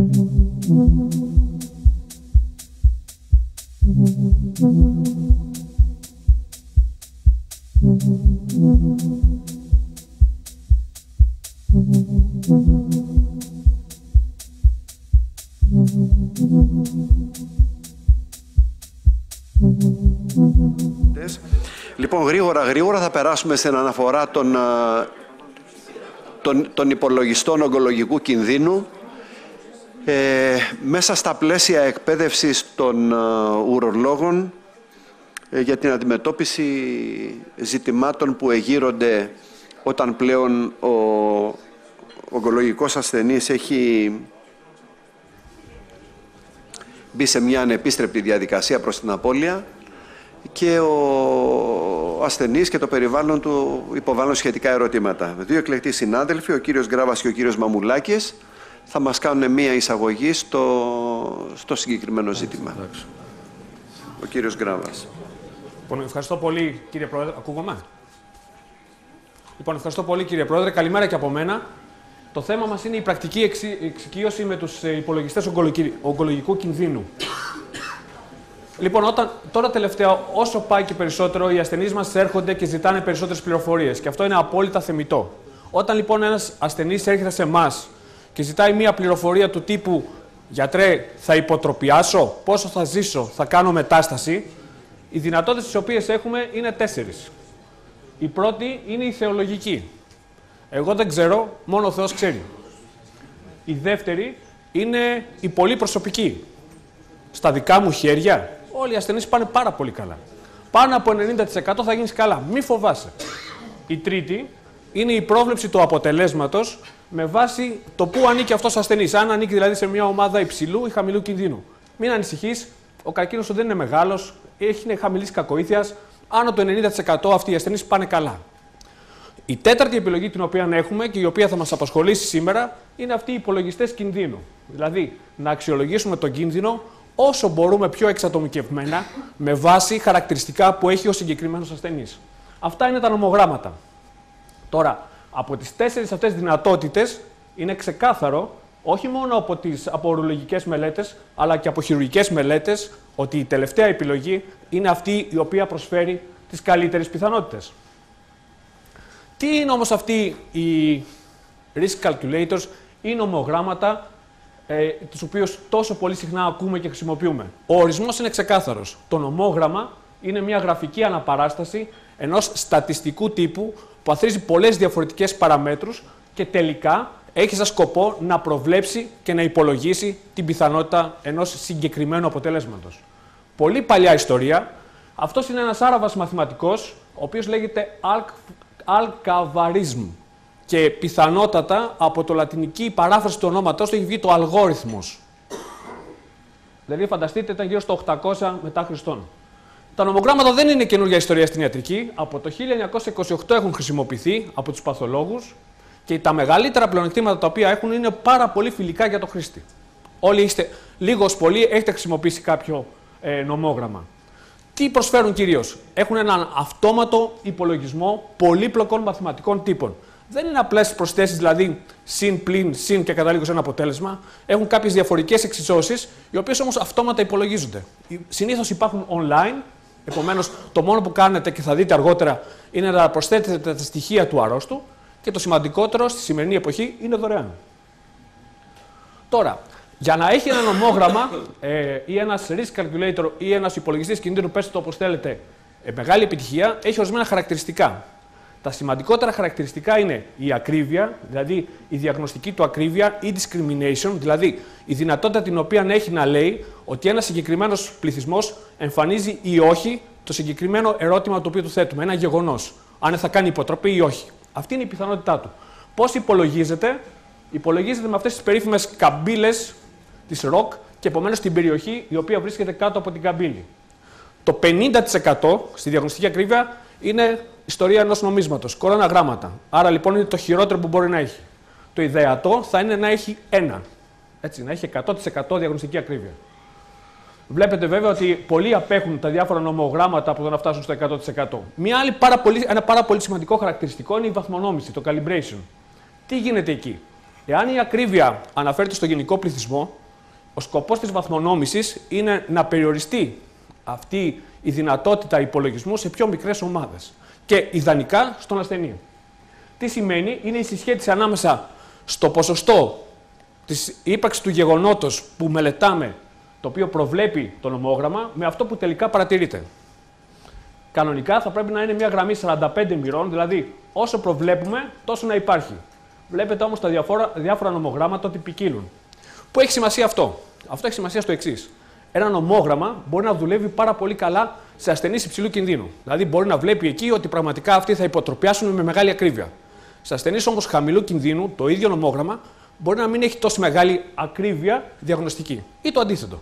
Λοιπόν, γρήγορα θα περάσουμε στην αναφορά των υπολογιστών ογκολογικού κινδύνου. Μέσα στα πλαίσια εκπαίδευσης των ουρολόγων για την αντιμετώπιση ζητημάτων που εγείρονται όταν πλέον ο ογκολογικός ασθενής έχει μπει σε μια ανεπίστρεπτη διαδικασία προς την απώλεια και ο ασθενής και το περιβάλλον του υποβάλλουν σχετικά ερωτήματα. Δύο εκλεκτοί συνάδελφοι, ο κύριος Γκράβας και ο κύριος Μαμουλάκης, θα μας κάνουν μία εισαγωγή στο συγκεκριμένο ζήτημα. Ο κύριος Γκράβας. Λοιπόν, ευχαριστώ πολύ, κύριε Πρόεδρε. Ακούγομαι? Λοιπόν, ευχαριστώ πολύ, κύριε Πρόεδρε. Καλημέρα και από μένα. Το θέμα μας είναι η πρακτική εξοικείωση με τους υπολογιστές ογκολογικού κινδύνου. Λοιπόν, τώρα τελευταία, όσο πάει και περισσότερο, οι ασθενείς μας έρχονται και ζητάνε περισσότερες πληροφορίες. Και αυτό είναι απόλυτα θεμιτό. Όταν λοιπόν ένας ασθενής έρχεται σε εμάς και ζητάει μία πληροφορία του τύπου «Γιατρέ, θα υποτροπιάσω, πόσο θα ζήσω, θα κάνω μετάσταση», οι δυνατότητες τις οποίες έχουμε είναι 4. Η πρώτη είναι η θεολογική. Εγώ δεν ξέρω, μόνο ο Θεός ξέρει. Η δεύτερη είναι η πολύ προσωπική. Στα δικά μου χέρια, όλοι οι ασθενείς πάνε πάρα πολύ καλά. Πάνω από 90% θα γίνεις καλά. Μη φοβάσαι. Η τρίτη είναι η πρόβλεψη του αποτελέσματος με βάση το πού ανήκει αυτός ο ασθενής. Αν ανήκει δηλαδή σε μια ομάδα υψηλού ή χαμηλού κινδύνου. Μην ανησυχείς, ο καρκίνος σου δεν είναι μεγάλος, είναι χαμηλής κακοήθειας. Άνω το 90% αυτοί οι ασθενείς πάνε καλά. Η τέταρτη επιλογή την οποία έχουμε και η οποία θα μας απασχολήσει σήμερα είναι αυτοί οι υπολογιστές κινδύνου. Δηλαδή, να αξιολογήσουμε τον κίνδυνο όσο μπορούμε πιο εξατομικευμένα με βάση χαρακτηριστικά που έχει ο συγκεκριμένος ασθενής. Αυτά είναι τα νομογράμματα. Τώρα, από τις 4 αυτές δυνατότητες είναι ξεκάθαρο, όχι μόνο από ουρολογικές μελέτες, αλλά και από χειρουργικές μελέτες, ότι η τελευταία επιλογή είναι αυτή η οποία προσφέρει τις καλύτερες πιθανότητες. Τι είναι όμως αυτοί οι risk calculators ή νομογράμματα, τους οποίους τόσο πολύ συχνά ακούμε και χρησιμοποιούμε? Ο ορισμός είναι ξεκάθαρος. Το νομόγραμμα είναι μια γραφική αναπαράσταση ενός στατιστικού τύπου που αθροίζει πολλές διαφορετικές παραμέτρους και τελικά έχει σαν σκοπό να προβλέψει και να υπολογίσει την πιθανότητα ενός συγκεκριμένου αποτελέσματος. Πολύ παλιά ιστορία. Αυτός είναι ένας Άραβας μαθηματικός, ο οποίος λέγεται Αλκαβαρίσμ. Και πιθανότατα από το λατινική παράφραση του ονόματός του έχει βγει το αλγόριθμος. Δηλαδή, φανταστείτε, ήταν γύρω στο 800 μετά Χριστόν. Τα νομογράμματα δεν είναι καινούργια ιστορία στην ιατρική. Από το 1928 έχουν χρησιμοποιηθεί από τους παθολόγους και τα μεγαλύτερα πλεονεκτήματα τα οποία έχουν είναι πάρα πολύ φιλικά για το χρήστη. Όλοι είστε, λίγος πολύ, έχετε χρησιμοποιήσει κάποιο νομόγραμμα. Τι προσφέρουν κυρίως? Έχουν έναν αυτόματο υπολογισμό πολύπλοκων μαθηματικών τύπων. Δεν είναι απλές προσθέσεις, δηλαδή συν, πλην, συν και καταλήγω σε ένα αποτέλεσμα. Έχουν κάποιες διαφορετικές εξισώσεις, οι οποίες όμως αυτόματα υπολογίζονται. Συνήθως υπάρχουν online, επομένως το μόνο που κάνετε και θα δείτε αργότερα είναι να προσθέτετε τα στοιχεία του αρρώστου και το σημαντικότερο στη σημερινή εποχή είναι δωρεάν. Τώρα, για να έχει ένα νομόγραμμα ή ένας risk calculator ή ένας υπολογιστής κινδύνου, πέστε το όπως θέλετε, μεγάλη επιτυχία, έχει ορισμένα χαρακτηριστικά. Τα σημαντικότερα χαρακτηριστικά είναι η ακρίβεια, δηλαδή η διαγνωστική του ακρίβεια, η discrimination, δηλαδή η δυνατότητα την οποία έχει να λέει ότι ένας συγκεκριμένος πληθυσμός εμφανίζει ή όχι το συγκεκριμένο ερώτημα το οποίο του θέτουμε, ένα γεγονός, αν θα κάνει υποτροπή ή όχι. Αυτή είναι η πιθανότητά του. Πώς υπολογίζεται? Υπολογίζεται με αυτές τις περίφημες καμπύλες της ROC και επομένως την περιοχή η οποία βρίσκεται κάτω από την καμπύλη. Το 50% στη διαγνωστική ακρίβεια είναι ιστορία ενός νομίσματος, κορώνα γράμματα. Άρα λοιπόν είναι το χειρότερο που μπορεί να έχει. Το ιδεατό θα είναι να έχει 1. Έτσι, να έχει 100% διαγνωστική ακρίβεια. Βλέπετε βέβαια ότι πολλοί απέχουν τα διάφορα νομογράμματα από το να φτάσουν στο 100%. Ένα πάρα πολύ σημαντικό χαρακτηριστικό είναι η βαθμονόμηση, το calibration. Τι γίνεται εκεί? Εάν η ακρίβεια αναφέρεται στο γενικό πληθυσμό, ο σκοπός της βαθμονόμησης είναι να περιοριστεί αυτή η δυνατότητα υπολογισμού σε πιο μικρές ομάδες και ιδανικά στον ασθενή. Τι σημαίνει? Είναι η συσχέτιση ανάμεσα στο ποσοστό της ύπαρξης του γεγονότος που μελετάμε, το οποίο προβλέπει το νομόγραμμα, με αυτό που τελικά παρατηρείται. Κανονικά θα πρέπει να είναι μια γραμμή 45 μοιρών, δηλαδή όσο προβλέπουμε τόσο να υπάρχει. Βλέπετε όμως τα διάφορα νομογράμματα ότι ποικίλουν. Πού έχει σημασία αυτό? Αυτό έχει σημασία στο εξής. Ένα νομόγραμμα μπορεί να δουλεύει πάρα πολύ καλά σε ασθενείς υψηλού κινδύνου. Δηλαδή μπορεί να βλέπει εκεί ότι πραγματικά αυτοί θα υποτροπιάσουν με μεγάλη ακρίβεια. Σε ασθενείς όμως χαμηλού κινδύνου, το ίδιο νομόγραμμα μπορεί να μην έχει τόσο μεγάλη ακρίβεια διαγνωστική. Ή το αντίθετο.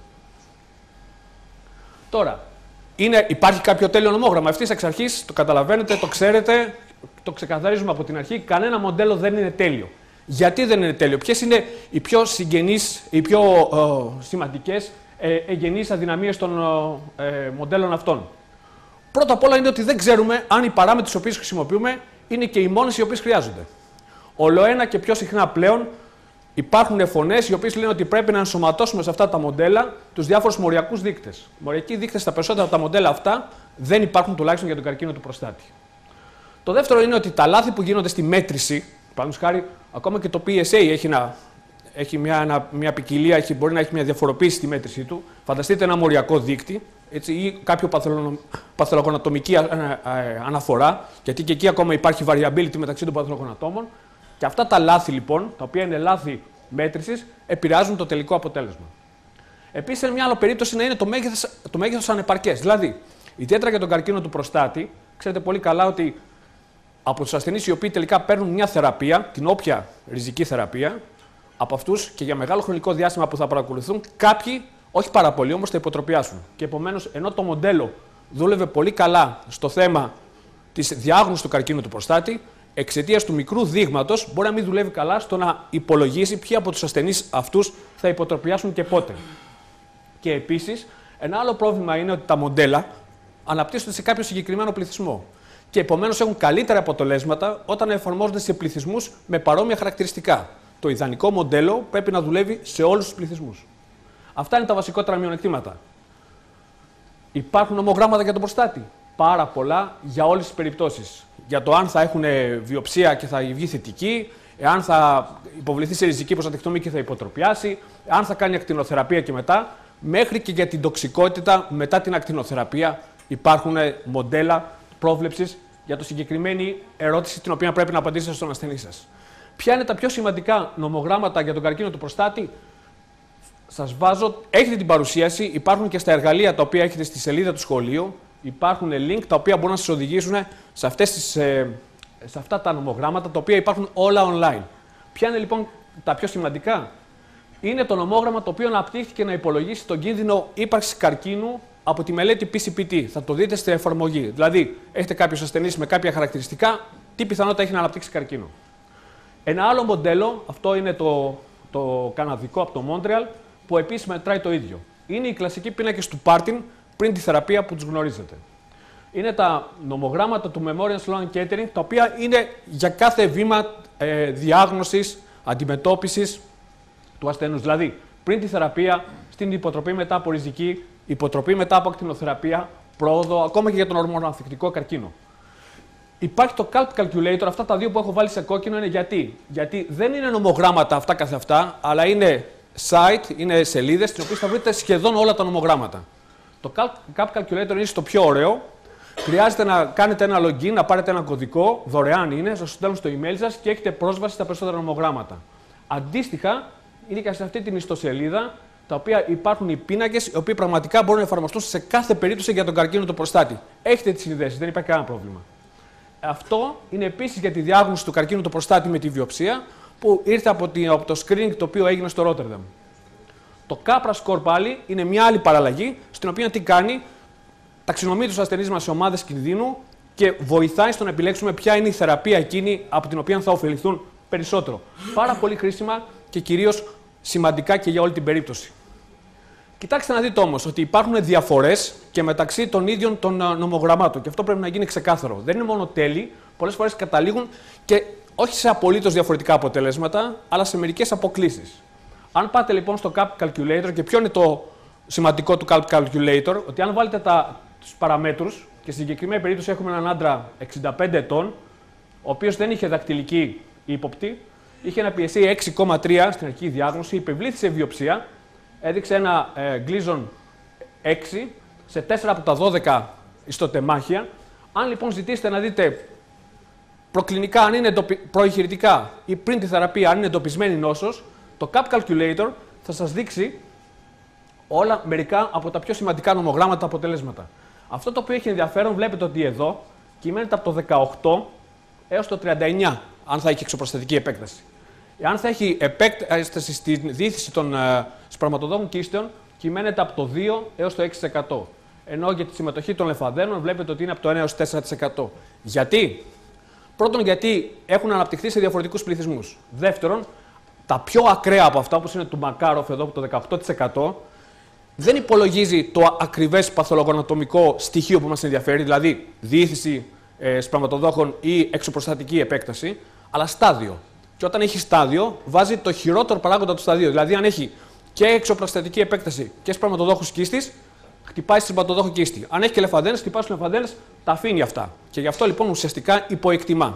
Τώρα, υπάρχει κάποιο τέλειο νομόγραμμα? Ευθύς εξ αρχής το καταλαβαίνετε, το ξέρετε, το ξεκαθαρίζουμε από την αρχή. Κανένα μοντέλο δεν είναι τέλειο. Γιατί δεν είναι τέλειο? Ποιες είναι οι πιο συγγενείς, οι πιο σημαντικές εγγενείς αδυναμίες των μοντέλων αυτών? Πρώτα απ' όλα είναι ότι δεν ξέρουμε αν οι παράμετροι τις οποίες χρησιμοποιούμε είναι και οι μόνες οι οποίες χρειάζονται. Ολοένα και πιο συχνά πλέον υπάρχουν φωνές οι οποίες λένε ότι πρέπει να ενσωματώσουμε σε αυτά τα μοντέλα τους διάφορους μοριακούς δείκτες. Μοριακοί δείκτες στα περισσότερα από τα μοντέλα αυτά δεν υπάρχουν, τουλάχιστον για τον καρκίνο του προστάτη. Το δεύτερο είναι ότι τα λάθη που γίνονται στη μέτρηση, παραδείγματος χάρη, ακόμα και το PSA έχει μια ποικιλία, μπορεί να έχει μια διαφοροποίηση στη μέτρησή του. Φανταστείτε ένα μοριακό δείκτη, έτσι, ή κάποιο παθολογονατομική αναφορά, γιατί και εκεί ακόμα υπάρχει variability μεταξύ των παθολογονατόμων. Και αυτά τα λάθη λοιπόν, τα οποία είναι λάθη μέτρησης, επηρεάζουν το τελικό αποτέλεσμα. Επίσης, μια άλλη περίπτωση να είναι το μέγεθος ανεπαρκές. Δηλαδή, ιδιαίτερα για τον καρκίνο του προστάτη, ξέρετε πολύ καλά ότι από τους ασθενείς οι οποίοι τελικά παίρνουν μια θεραπεία, την όποια ριζική θεραπεία, από αυτούς και για μεγάλο χρονικό διάστημα που θα παρακολουθούν, κάποιοι, όχι πάρα πολλοί όμως, θα υποτροπιάσουν. Και επομένως, ενώ το μοντέλο δούλευε πολύ καλά στο θέμα της διάγνωσης του καρκίνου του προστάτη, εξαιτίας του μικρού δείγματος μπορεί να μην δουλεύει καλά στο να υπολογίσει ποιοι από τους ασθενείς αυτούς θα υποτροπιάσουν και πότε. Και επίσης, ένα άλλο πρόβλημα είναι ότι τα μοντέλα αναπτύσσονται σε κάποιο συγκεκριμένο πληθυσμό. Και επομένως έχουν καλύτερα αποτελέσματα όταν εφαρμόζονται σε πληθυσμούς με παρόμοια χαρακτηριστικά. Το ιδανικό μοντέλο πρέπει να δουλεύει σε όλους τους πληθυσμούς. Αυτά είναι τα βασικότερα μειονεκτήματα. Υπάρχουν νομογράμματα για τον προστάτη. Πάρα πολλά για όλες τις περιπτώσεις. Για το αν θα έχουν βιοψία και θα βγει θετική, εάν θα υποβληθεί σε ριζική προστατεκτομή και θα υποτροπιάσει, αν θα κάνει ακτινοθεραπεία και μετά, μέχρι και για την τοξικότητα μετά την ακτινοθεραπεία υπάρχουν μοντέλα πρόβλεψης για το συγκεκριμένη ερώτηση την οποία πρέπει να απαντήσετε στον ασθενή σας. Ποια είναι τα πιο σημαντικά νομογράμματα για τον καρκίνο του προστάτη? Σας βάζω, έχετε την παρουσίαση, υπάρχουν και στα εργαλεία τα οποία έχετε στη σελίδα του σχολείου, υπάρχουν link τα οποία μπορούν να σας οδηγήσουν σε αυτά τα νομογράμματα τα οποία υπάρχουν όλα online. Ποια είναι λοιπόν τα πιο σημαντικά? Είναι το νομόγραμμα το οποίο αναπτύχθηκε να υπολογίσει τον κίνδυνο ύπαρξης καρκίνου από τη μελέτη PCPT. Θα το δείτε στην εφαρμογή. Δηλαδή, έχετε κάποιους ασθενείς με κάποια χαρακτηριστικά, τι πιθανότητα έχει να αναπτύξει καρκίνο. Ένα άλλο μοντέλο, αυτό είναι το καναδικό από το Montreal, που επίσης μετράει το ίδιο. Είναι οι κλασικοί πίνακες του Partin πριν τη θεραπεία που τους γνωρίζετε. Είναι τα νομογράμματα του Memorial Sloan Kettering, τα οποία είναι για κάθε βήμα διάγνωσης, αντιμετώπισης του ασθενούς. Δηλαδή, πριν τη θεραπεία, στην υποτροπή μετά από ριζική, υποτροπή μετά από ακτινοθεραπεία, πρόοδο, ακόμα και για τον ορμονοανθεκτικό καρκίνο. Υπάρχει το CALP Calculator, αυτά τα δύο που έχω βάλει σε κόκκινο είναι γιατί. Γιατί δεν είναι νομογράμματα αυτά καθ' αυτά, αλλά είναι site, είναι σελίδες, στις οποίες θα βρείτε σχεδόν όλα τα νομογράμματα. Το CALP Calculator είναι στο πιο ωραίο. Χρειάζεται να κάνετε ένα login, να πάρετε ένα κωδικό, δωρεάν είναι, σας στέλνουν στο email σας και έχετε πρόσβαση στα περισσότερα νομογράμματα. Αντίστοιχα, είναι και σε αυτή την ιστοσελίδα, τα οποία υπάρχουν οι πίνακες, οι οποίοι πραγματικά μπορούν να εφαρμοστούν σε κάθε περίπτωση για τον καρκίνο του προστάτη. Έχετε τις συνδέσεις, δεν υπάρχει κανένα πρόβλημα. Αυτό είναι επίσης για τη διάγνωση του καρκίνου του προστάτη με τη βιοψία, που ήρθε από το screening το οποίο έγινε στο Ρότερνταμ. Το CAPRA Score πάλι είναι μια άλλη παραλλαγή, στην οποία τι κάνει? Ταξινομεί τους ασθενείς μας σε ομάδες κινδύνου και βοηθάει στο να επιλέξουμε ποια είναι η θεραπεία εκείνη από την οποία θα ωφεληθούν περισσότερο. Πάρα πολύ χρήσιμα και κυρίως σημαντικά και για όλη την περίπτωση. Κοιτάξτε να δείτε όμως ότι υπάρχουν διαφορές και μεταξύ των ίδιων των νομογραμμάτων και αυτό πρέπει να γίνει ξεκάθαρο. Δεν είναι μόνο τέλειοι, πολλές φορές καταλήγουν και όχι σε απολύτως διαφορετικά αποτελέσματα, αλλά σε μερικές αποκλίσεις. Αν πάτε λοιπόν στο CAP Calculator, και ποιο είναι το σημαντικό του CAP Calculator, ότι αν βάλετε τους παραμέτρους, και στη συγκεκριμένη περίπτωση έχουμε έναν άντρα 65 ετών, ο οποίος δεν είχε δακτυλική ύποπτη, είχε ένα PSA 6,3 στην αρχική διάγνωση, υπευλήθησε βιοψία, έδειξε ένα Gleason 6 σε 4 από τα 12 ιστοτεμάχια. Αν λοιπόν ζητήσετε να δείτε προκλινικά, αν είναι προεγχειρητικά ή πριν τη θεραπεία, αν είναι εντοπισμένη νόσος, το CAP Calculator θα σας δείξει μερικά από τα πιο σημαντικά νομογράμματα αποτελέσματα. Αυτό το οποίο έχει ενδιαφέρον, βλέπετε ότι εδώ κυμαίνεται από το 18 έως το 39, αν θα έχει εξωπροστατική επέκταση. Αν θα έχει επέκταση στη διήθηση των σπερματοδόχων κίστεων, κυμαίνεται από το 2 έως το 6%. Ενώ για τη συμμετοχή των λεμφαδένων βλέπετε ότι είναι από το 1 έως 4%. Γιατί? Πρώτον, γιατί έχουν αναπτυχθεί σε διαφορετικούς πληθυσμούς. Δεύτερον, τα πιο ακραία από αυτά, όπως είναι του Μακάροφ εδώ, το 18%, δεν υπολογίζει το ακριβές παθολογοανατομικό στοιχείο που μας ενδιαφέρει, δηλαδή διήθηση σπερματοδόχων ή εξωπροστατική επέκταση, αλλά στάδιο. Και όταν έχει στάδιο, βάζει το χειρότερο παράγοντα του σταδίου. Δηλαδή, αν έχει και εξωπροστατική επέκταση και σπερματοδόχους κίστης, χτυπάει στη σπερματοδόχο κίστη. Αν έχει και λεμφαδένες, χτυπάει στους λεμφαδένες, τα αφήνει αυτά. Και γι' αυτό λοιπόν ουσιαστικά υποεκτιμά.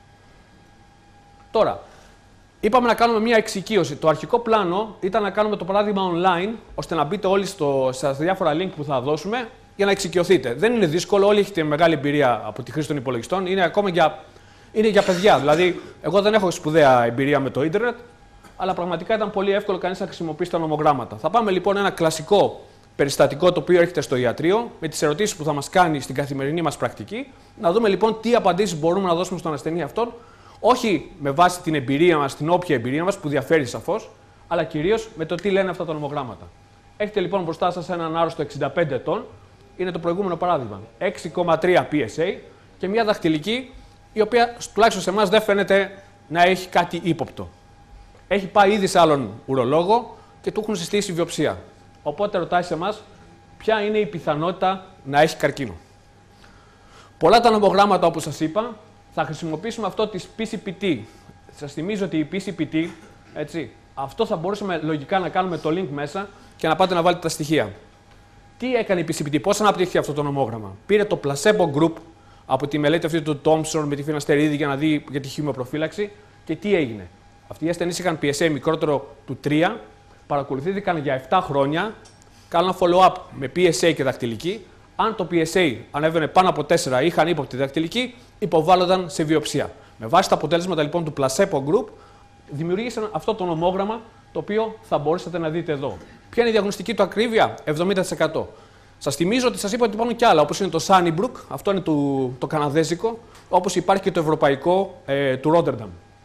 Τώρα, είπαμε να κάνουμε μια εξοικείωση. Το αρχικό πλάνο ήταν να κάνουμε το παράδειγμα online, ώστε να μπείτε όλοι στα διάφορα link που θα δώσουμε για να εξοικειωθείτε. Δεν είναι δύσκολο, όλοι έχετε μεγάλη εμπειρία από τη χρήση των υπολογιστών. Είναι ακόμα για παιδιά. Δηλαδή, εγώ δεν έχω σπουδαία εμπειρία με το ίντερνετ, αλλά πραγματικά ήταν πολύ εύκολο κανείς να χρησιμοποιήσει τα νομογράμματα. Θα πάμε λοιπόν ένα κλασικό περιστατικό το οποίο έρχεται στο ιατρείο, με τις ερωτήσεις που θα μας κάνει στην καθημερινή μας πρακτική, να δούμε λοιπόν τι απαντήσεις μπορούμε να δώσουμε στον ασθενή αυτόν, όχι με βάση την εμπειρία μας, την όποια εμπειρία μας, που διαφέρει σαφώς, αλλά κυρίως με το τι λένε αυτά τα νομογράμματα. Έχετε λοιπόν μπροστά σας έναν άρρωστο 65 ετών, είναι το προηγούμενο παράδειγμα. 6,3 PSA και μια δαχτυλική, η οποία τουλάχιστον σε εμάς δεν φαίνεται να έχει κάτι ύποπτο. Έχει πάει ήδη σε άλλον ουρολόγο και του έχουν συστήσει βιοψία. Οπότε ρωτάει σε εμάς ποια είναι η πιθανότητα να έχει καρκίνο. Πολλά τα νομογράμματα, όπως σας είπα, θα χρησιμοποιήσουμε αυτό της PCPT. Σας θυμίζω ότι η PCPT, έτσι, αυτό θα μπορούσαμε λογικά να κάνουμε το link μέσα και να πάτε να βάλετε τα στοιχεία. Τι έκανε η PCPT, πώς αναπτύχθηκε αυτό το νομόγραμμα? Πήρε το placebo group από τη μελέτη αυτή του Thompson με τη φιναστερίδη για να δει για τη χημειοπροφύλαξη και τι έγινε. Αυτοί οι ασθενείς είχαν PSA μικρότερο του 3, παρακολουθήθηκαν για 7 χρόνια, κάναν follow-up με PSA και δακτυλική. Αν το PSA ανέβαινε πάνω από 4 ή είχαν ύποπτη δακτυλική, υποβάλλονταν σε βιοψία. Με βάση τα αποτέλεσματα λοιπόν του placebo group, δημιουργήσαν αυτό το νομόγραμμα το οποίο θα μπορούσατε να δείτε εδώ. Ποια είναι η διαγνωστική του ακρίβεια? 70%. Σας θυμίζω ότι σας είπα ότι υπάρχουν και άλλα, όπως είναι το Sunnybrook, αυτό είναι το καναδέζικο, όπως υπάρχει και το ευρωπαϊκό του Rotterdam.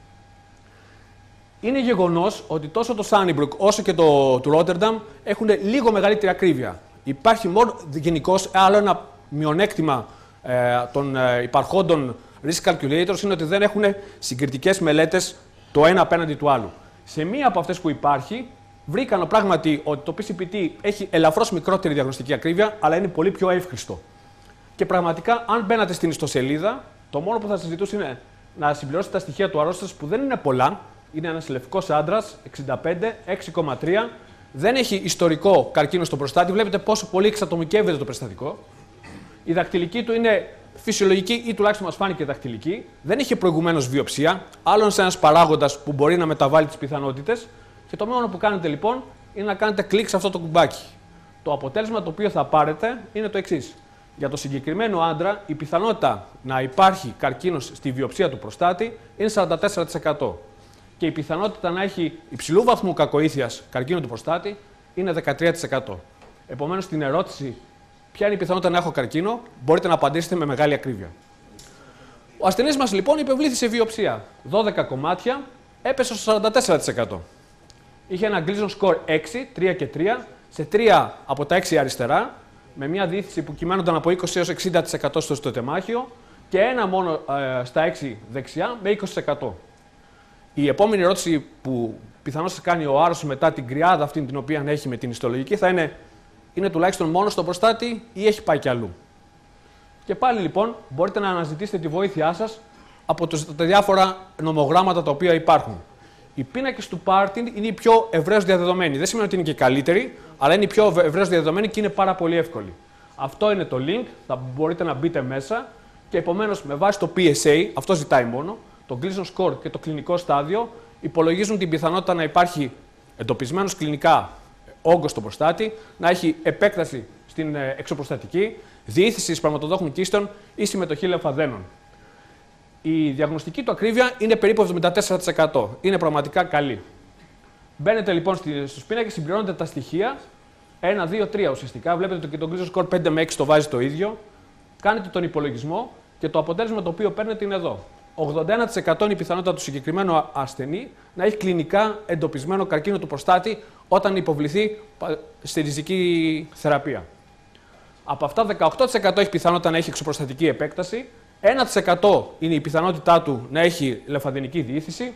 Είναι γεγονός ότι τόσο το Sunnybrook όσο και το του Rotterdam έχουν λίγο μεγαλύτερη ακρίβεια. Υπάρχει μόνο γενικώς άλλο ένα μειονέκτημα των υπαρχόντων risk calculators είναι ότι δεν έχουν συγκριτικές μελέτες το ένα απέναντι του άλλου. Σε μία από αυτές που υπάρχει, βρήκαν πράγματι ότι το PCPT έχει ελαφρώς μικρότερη διαγνωστική ακρίβεια, αλλά είναι πολύ πιο εύχριστο. Και πραγματικά, αν μπαίνατε στην ιστοσελίδα, το μόνο που θα σας ζητούσε είναι να συμπληρώσετε τα στοιχεία του αρρώστιας που δεν είναι πολλά. Είναι ένας λευκός άντρας, 65, 6,3. Δεν έχει ιστορικό καρκίνο στο προστάτη. Βλέπετε πόσο πολύ εξατομικεύεται το περιστατικό. Η δακτυλική του είναι φυσιολογική ή τουλάχιστον μας φάνηκε δακτυλική. Δεν είχε προηγουμένως βιοψία. Άλλον ένας παράγοντας που μπορεί να μεταβάλει τις πιθανότητες. Και το μόνο που κάνετε λοιπόν είναι να κάνετε κλικ σε αυτό το κουμπάκι. Το αποτέλεσμα το οποίο θα πάρετε είναι το εξής. Για το συγκεκριμένο άντρα, η πιθανότητα να υπάρχει καρκίνος στη βιοψία του προστάτη είναι 44%. Και η πιθανότητα να έχει υψηλού βαθμού κακοήθειας καρκίνο του προστάτη είναι 13%. Επομένως, στην ερώτηση ποια είναι η πιθανότητα να έχω καρκίνο, μπορείτε να απαντήσετε με μεγάλη ακρίβεια. Ο ασθενής μας λοιπόν υπευλήθη σε βιοψία. 12 κομμάτια, έπεσε στο 44%. Είχε ένα Gleason score 6, 3 και 3, σε 3 από τα 6 αριστερά, με μια διήθηση που κυμαίνονταν από 20 έως 60% στο ιστοτεμάχιο και ένα μόνο στα 6 δεξιά με 20%. Η επόμενη ερώτηση που πιθανώς θα κάνει ο άρρωστος μετά την κρυάδα αυτή την οποία έχει με την ιστολογική θα είναι τουλάχιστον μόνο στο προστάτη ή έχει πάει κι αλλού. Και πάλι λοιπόν μπορείτε να αναζητήσετε τη βοήθειά σας από τα διάφορα νομογράμματα τα οποία υπάρχουν. Οι πίνακες του Πάρτιν είναι οι πιο ευρέως διαδεδομένοι. Δεν σημαίνει ότι είναι και καλύτεροι, αλλά είναι οι πιο ευρέως διαδεδομένοι και είναι πάρα πολύ εύκολοι. Αυτό είναι το link, θα μπορείτε να μπείτε μέσα και επομένως με βάση το PSA, αυτό ζητάει μόνο, το Gleason score και το κλινικό στάδιο, υπολογίζουν την πιθανότητα να υπάρχει εντοπισμένος κλινικά όγκος στο προστάτη, να έχει επέκταση στην εξωπροστατική, διήθηση σπερματοδόχων κίστων ή συμμετοχή λεμφαδένων. Η διαγνωστική του ακρίβεια είναι περίπου 74%. Είναι πραγματικά καλή. Μπαίνετε λοιπόν στους πίνακες, συμπληρώνετε τα στοιχεία. 1, 2, 3 ουσιαστικά. Βλέπετε και το Gleason score 5 με 6 το βάζει το ίδιο. Κάνετε τον υπολογισμό και το αποτέλεσμα το οποίο παίρνετε είναι εδώ. 81% είναι η πιθανότητα του συγκεκριμένου ασθενή να έχει κλινικά εντοπισμένο καρκίνο του προστάτη όταν υποβληθεί στη ριζική θεραπεία. Από αυτά, 18% έχει πιθανότητα να έχει εξωπροστατική επέκταση, 1% είναι η πιθανότητά του να έχει λεμφαδενική διήθηση,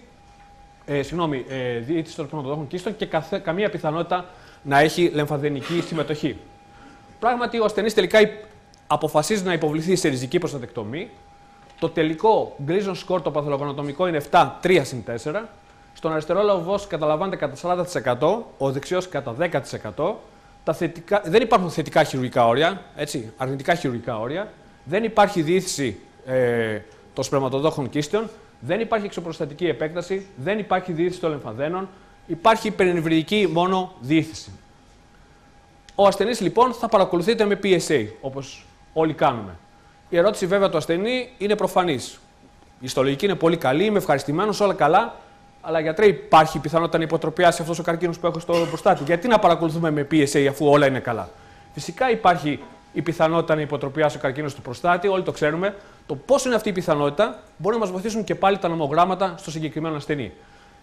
διήθηση των σπερματοδόχων κίστων και καμία πιθανότητα να έχει λεμφαδενική συμμετοχή. Πράγματι, ο ασθενής τελικά αποφασίζει να υποβληθεί σε ριζική προστατεκτομή. Το τελικό Gleason score, το παθολογανατομικό, είναι 7, 3 συν 4. Στον αριστερό λογός καταλαμβάνεται κατά 40%, ο δεξιός κατά 10%. Δεν υπάρχουν θετικά χειρουργικά όρια, έτσι, αρνητικά χειρουργικά όρια. Δεν υπάρχει διήθηση των σπερματοδόχων κίστεων. Δεν υπάρχει εξωπροστατική επέκταση. Δεν υπάρχει διήθηση των λεμφαδένων. Υπάρχει περινυβριδική μόνο διήθηση. Ο ασθενής λοιπόν θα παρακολουθείται με PSA, όπως όλοι κάνουμε. Η ερώτηση βέβαια του ασθενή είναι προφανής. Η ιστολογική είναι πολύ καλή, είμαι ευχαριστημένος, όλα καλά. Αλλά γιατρέ, υπάρχει πιθανότητα να υποτροπιάσει αυτός ο καρκίνος που έχω στο προστάτη? Γιατί να παρακολουθούμε με PSA αφού όλα είναι καλά? Φυσικά υπάρχει η πιθανότητα να υποτροπιάσει ο καρκίνος του προστάτη, όλοι το ξέρουμε. Το πόσο είναι αυτή η πιθανότητα μπορεί να μας βοηθήσουν και πάλι τα νομογράμματα στο συγκεκριμένο ασθενή.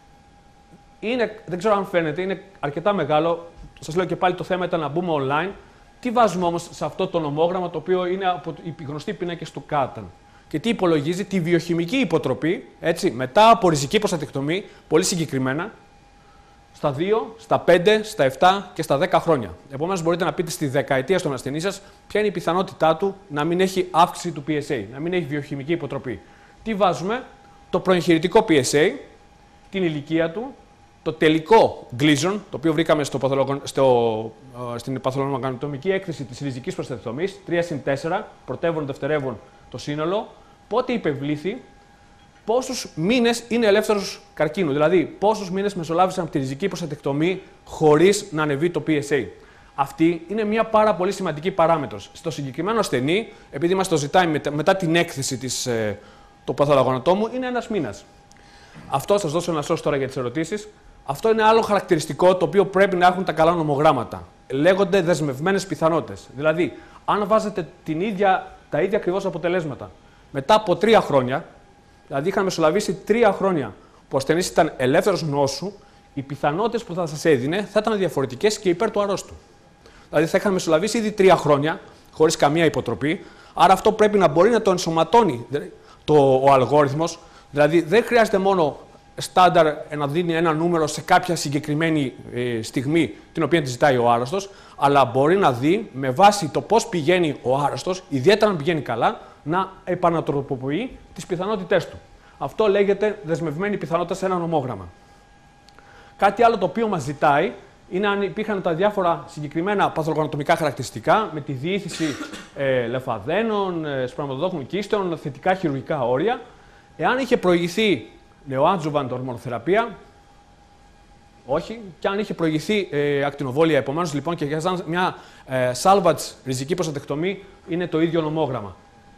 Δεν ξέρω αν φαίνεται, είναι αρκετά μεγάλο. Σας λέω και πάλι, το θέμα ήταν να μπούμε online. Τι βάζουμε όμως σε αυτό το νομόγραμμα, το οποίο είναι από οι γνωστοί πίνακες του Κάταν? Και τι υπολογίζει? Τη βιοχημική υποτροπή, έτσι, μετά από ριζική προστατεκτομή, πολύ συγκεκριμένα, στα 2, στα 5, στα 7 και στα 10 χρόνια. Επομένως, μπορείτε να πείτε στη δεκαετία στον ασθενή σας ποια είναι η πιθανότητά του να μην έχει αύξηση του PSA, να μην έχει βιοχημική υποτροπή. Τι βάζουμε? Το προεγχειρητικό PSA, την ηλικία του, το τελικό Gleason, το οποίο βρήκαμε στην παθολογανατομική έκθεση της ριζικής προστατεκτομής, 3 συν 4, πρωτεύων, δευτερεύων το σύνολο, πότε υπευλήθη, πόσους μήνες είναι ελεύθερος καρκίνου, δηλαδή πόσους μήνες μεσολάβησαν από τη ριζική προστατεκτομή χωρίς να ανεβεί το PSA. Αυτή είναι μια πάρα πολύ σημαντική παράμετρος. Στο συγκεκριμένο ασθενή, επειδή μας το ζητάει μετά την έκθεση του παθολογανατόμου, είναι ένας μήνας. Αυτό, σας δώσω ένα σως τώρα για τις ερωτήσεις. Αυτό είναι άλλο χαρακτηριστικό το οποίο πρέπει να έχουν τα καλά νομογράμματα. Λέγονται δεσμευμένες πιθανότητες. Δηλαδή, αν βάζετε τα ίδια ακριβώς αποτελέσματα μετά από 3 χρόνια, δηλαδή είχαν μεσολαβήσει 3 χρόνια που ο ασθενής ήταν ελεύθερος νόσου, οι πιθανότητες που θα σας έδινε θα ήταν διαφορετικές και υπέρ του αρρώστου. Δηλαδή, θα είχαν μεσολαβήσει ήδη 3 χρόνια χωρίς καμία υποτροπή, άρα αυτό πρέπει να μπορεί να το ενσωματώνει ο αλγόριθμος. Δηλαδή, δεν χρειάζεται μόνο στάνταρ να δίνει ένα νούμερο σε κάποια συγκεκριμένη στιγμή την οποία τη ζητάει ο άρρωστος, αλλά μπορεί να δει με βάση το πώς πηγαίνει ο άρρωστος, ιδιαίτερα αν πηγαίνει καλά, να επανατροποποιεί τις πιθανότητές του. Αυτό λέγεται δεσμευμένη πιθανότητα σε ένα νομόγραμμα. Κάτι άλλο το οποίο μας ζητάει είναι αν υπήρχαν τα διάφορα συγκεκριμένα παθολογανατομικά χαρακτηριστικά με τη διήθηση λεμφαδένων, σπερματοδόχων κίστεων, θετικά χειρουργικά όρια, εάν είχε προηγηθεί νεοάντζουβαντ ορμονοθεραπεία, όχι, και αν είχε προηγηθεί ακτινοβόλια. Επομένως, λοιπόν, και για μια salvage ριζική προστατεκτομή είναι το ίδιο νομόγραμμα.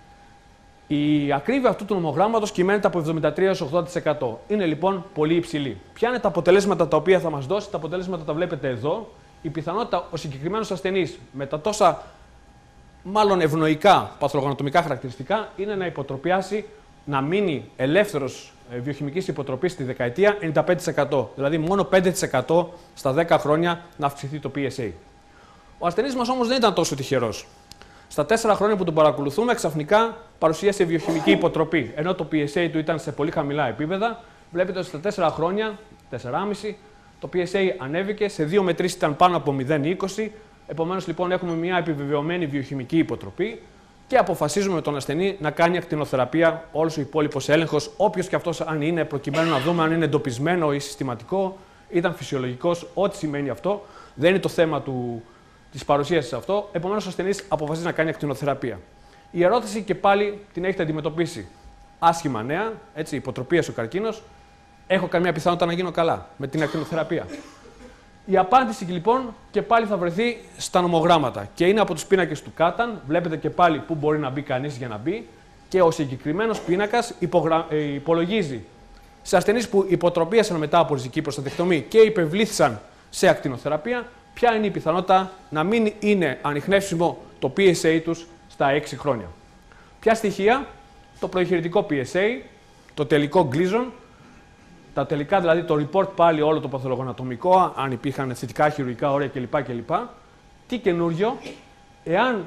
Η ακρίβεια αυτού του νομογράμματος κυμαίνεται από 73-80%. Είναι λοιπόν πολύ υψηλή. Ποια είναι τα αποτελέσματα τα οποία θα μας δώσει? Τα αποτελέσματα τα βλέπετε εδώ. Η πιθανότητα ο συγκεκριμένος ασθενής με τα τόσα μάλλον ευνοϊκά παθολογανατομικά χαρακτηριστικά είναι να υποτροπιάσει, να μείνει ελεύθερος βιοχημικής υποτροπής στη δεκαετία 95%. Δηλαδή μόνο 5% στα 10 χρόνια να αυξηθεί το PSA. Ο ασθενής μας όμως δεν ήταν τόσο τυχερός. Στα 4 χρόνια που τον παρακολουθούμε, ξαφνικά παρουσίασε βιοχημική υποτροπή. Ενώ το PSA του ήταν σε πολύ χαμηλά επίπεδα, βλέπετε ότι στα 4 χρόνια, 4,5, το PSA ανέβηκε, σε 2 με 3 ήταν πάνω από 0,20. Επομένως, λοιπόν, έχουμε μια επιβεβαιωμένη βιοχημική υποτροπή. και αποφασίζουμε με τον ασθενή να κάνει ακτινοθεραπεία, όλος ο υπόλοιπος έλεγχος, όποιος και αυτός αν είναι, προκειμένου να δούμε αν είναι εντοπισμένο ή συστηματικό, ήταν φυσιολογικός, ό,τι σημαίνει αυτό. Δεν είναι το θέμα της παρουσίασης αυτό. Επομένως, ο ασθενής αποφασίζει να κάνει ακτινοθεραπεία. Η ερώτηση και πάλι την έχετε αντιμετωπίσει. Άσχημα νέα, έτσι, υποτροπίας ο καρκίνος. Έχω καμία πιθανότητα να γίνω καλά με την ακτινοθεραπεία. Η απάντηση λοιπόν και πάλι θα βρεθεί στα νομογράμματα και είναι από τους πίνακες του Κάταν. Βλέπετε και πάλι πού μπορεί να μπει κανείς για να μπει και ο συγκεκριμένος πίνακας υπολογίζει σε ασθενείς που υποτροπίασαν μετά από ριζική προστατεκτομή και υπευλήθησαν σε ακτινοθεραπεία, ποια είναι η πιθανότητα να μην είναι ανιχνεύσιμο το PSA τους στα 6 χρόνια. Ποια στοιχεία? Το προεγχειρητικό PSA, το τελικό Gleason, τα τελικά δηλαδή το report πάλι όλο το παθολογοανατομικό, αν υπήρχαν θετικά χειρουργικά όρια κλπ. Τι καινούριο, εάν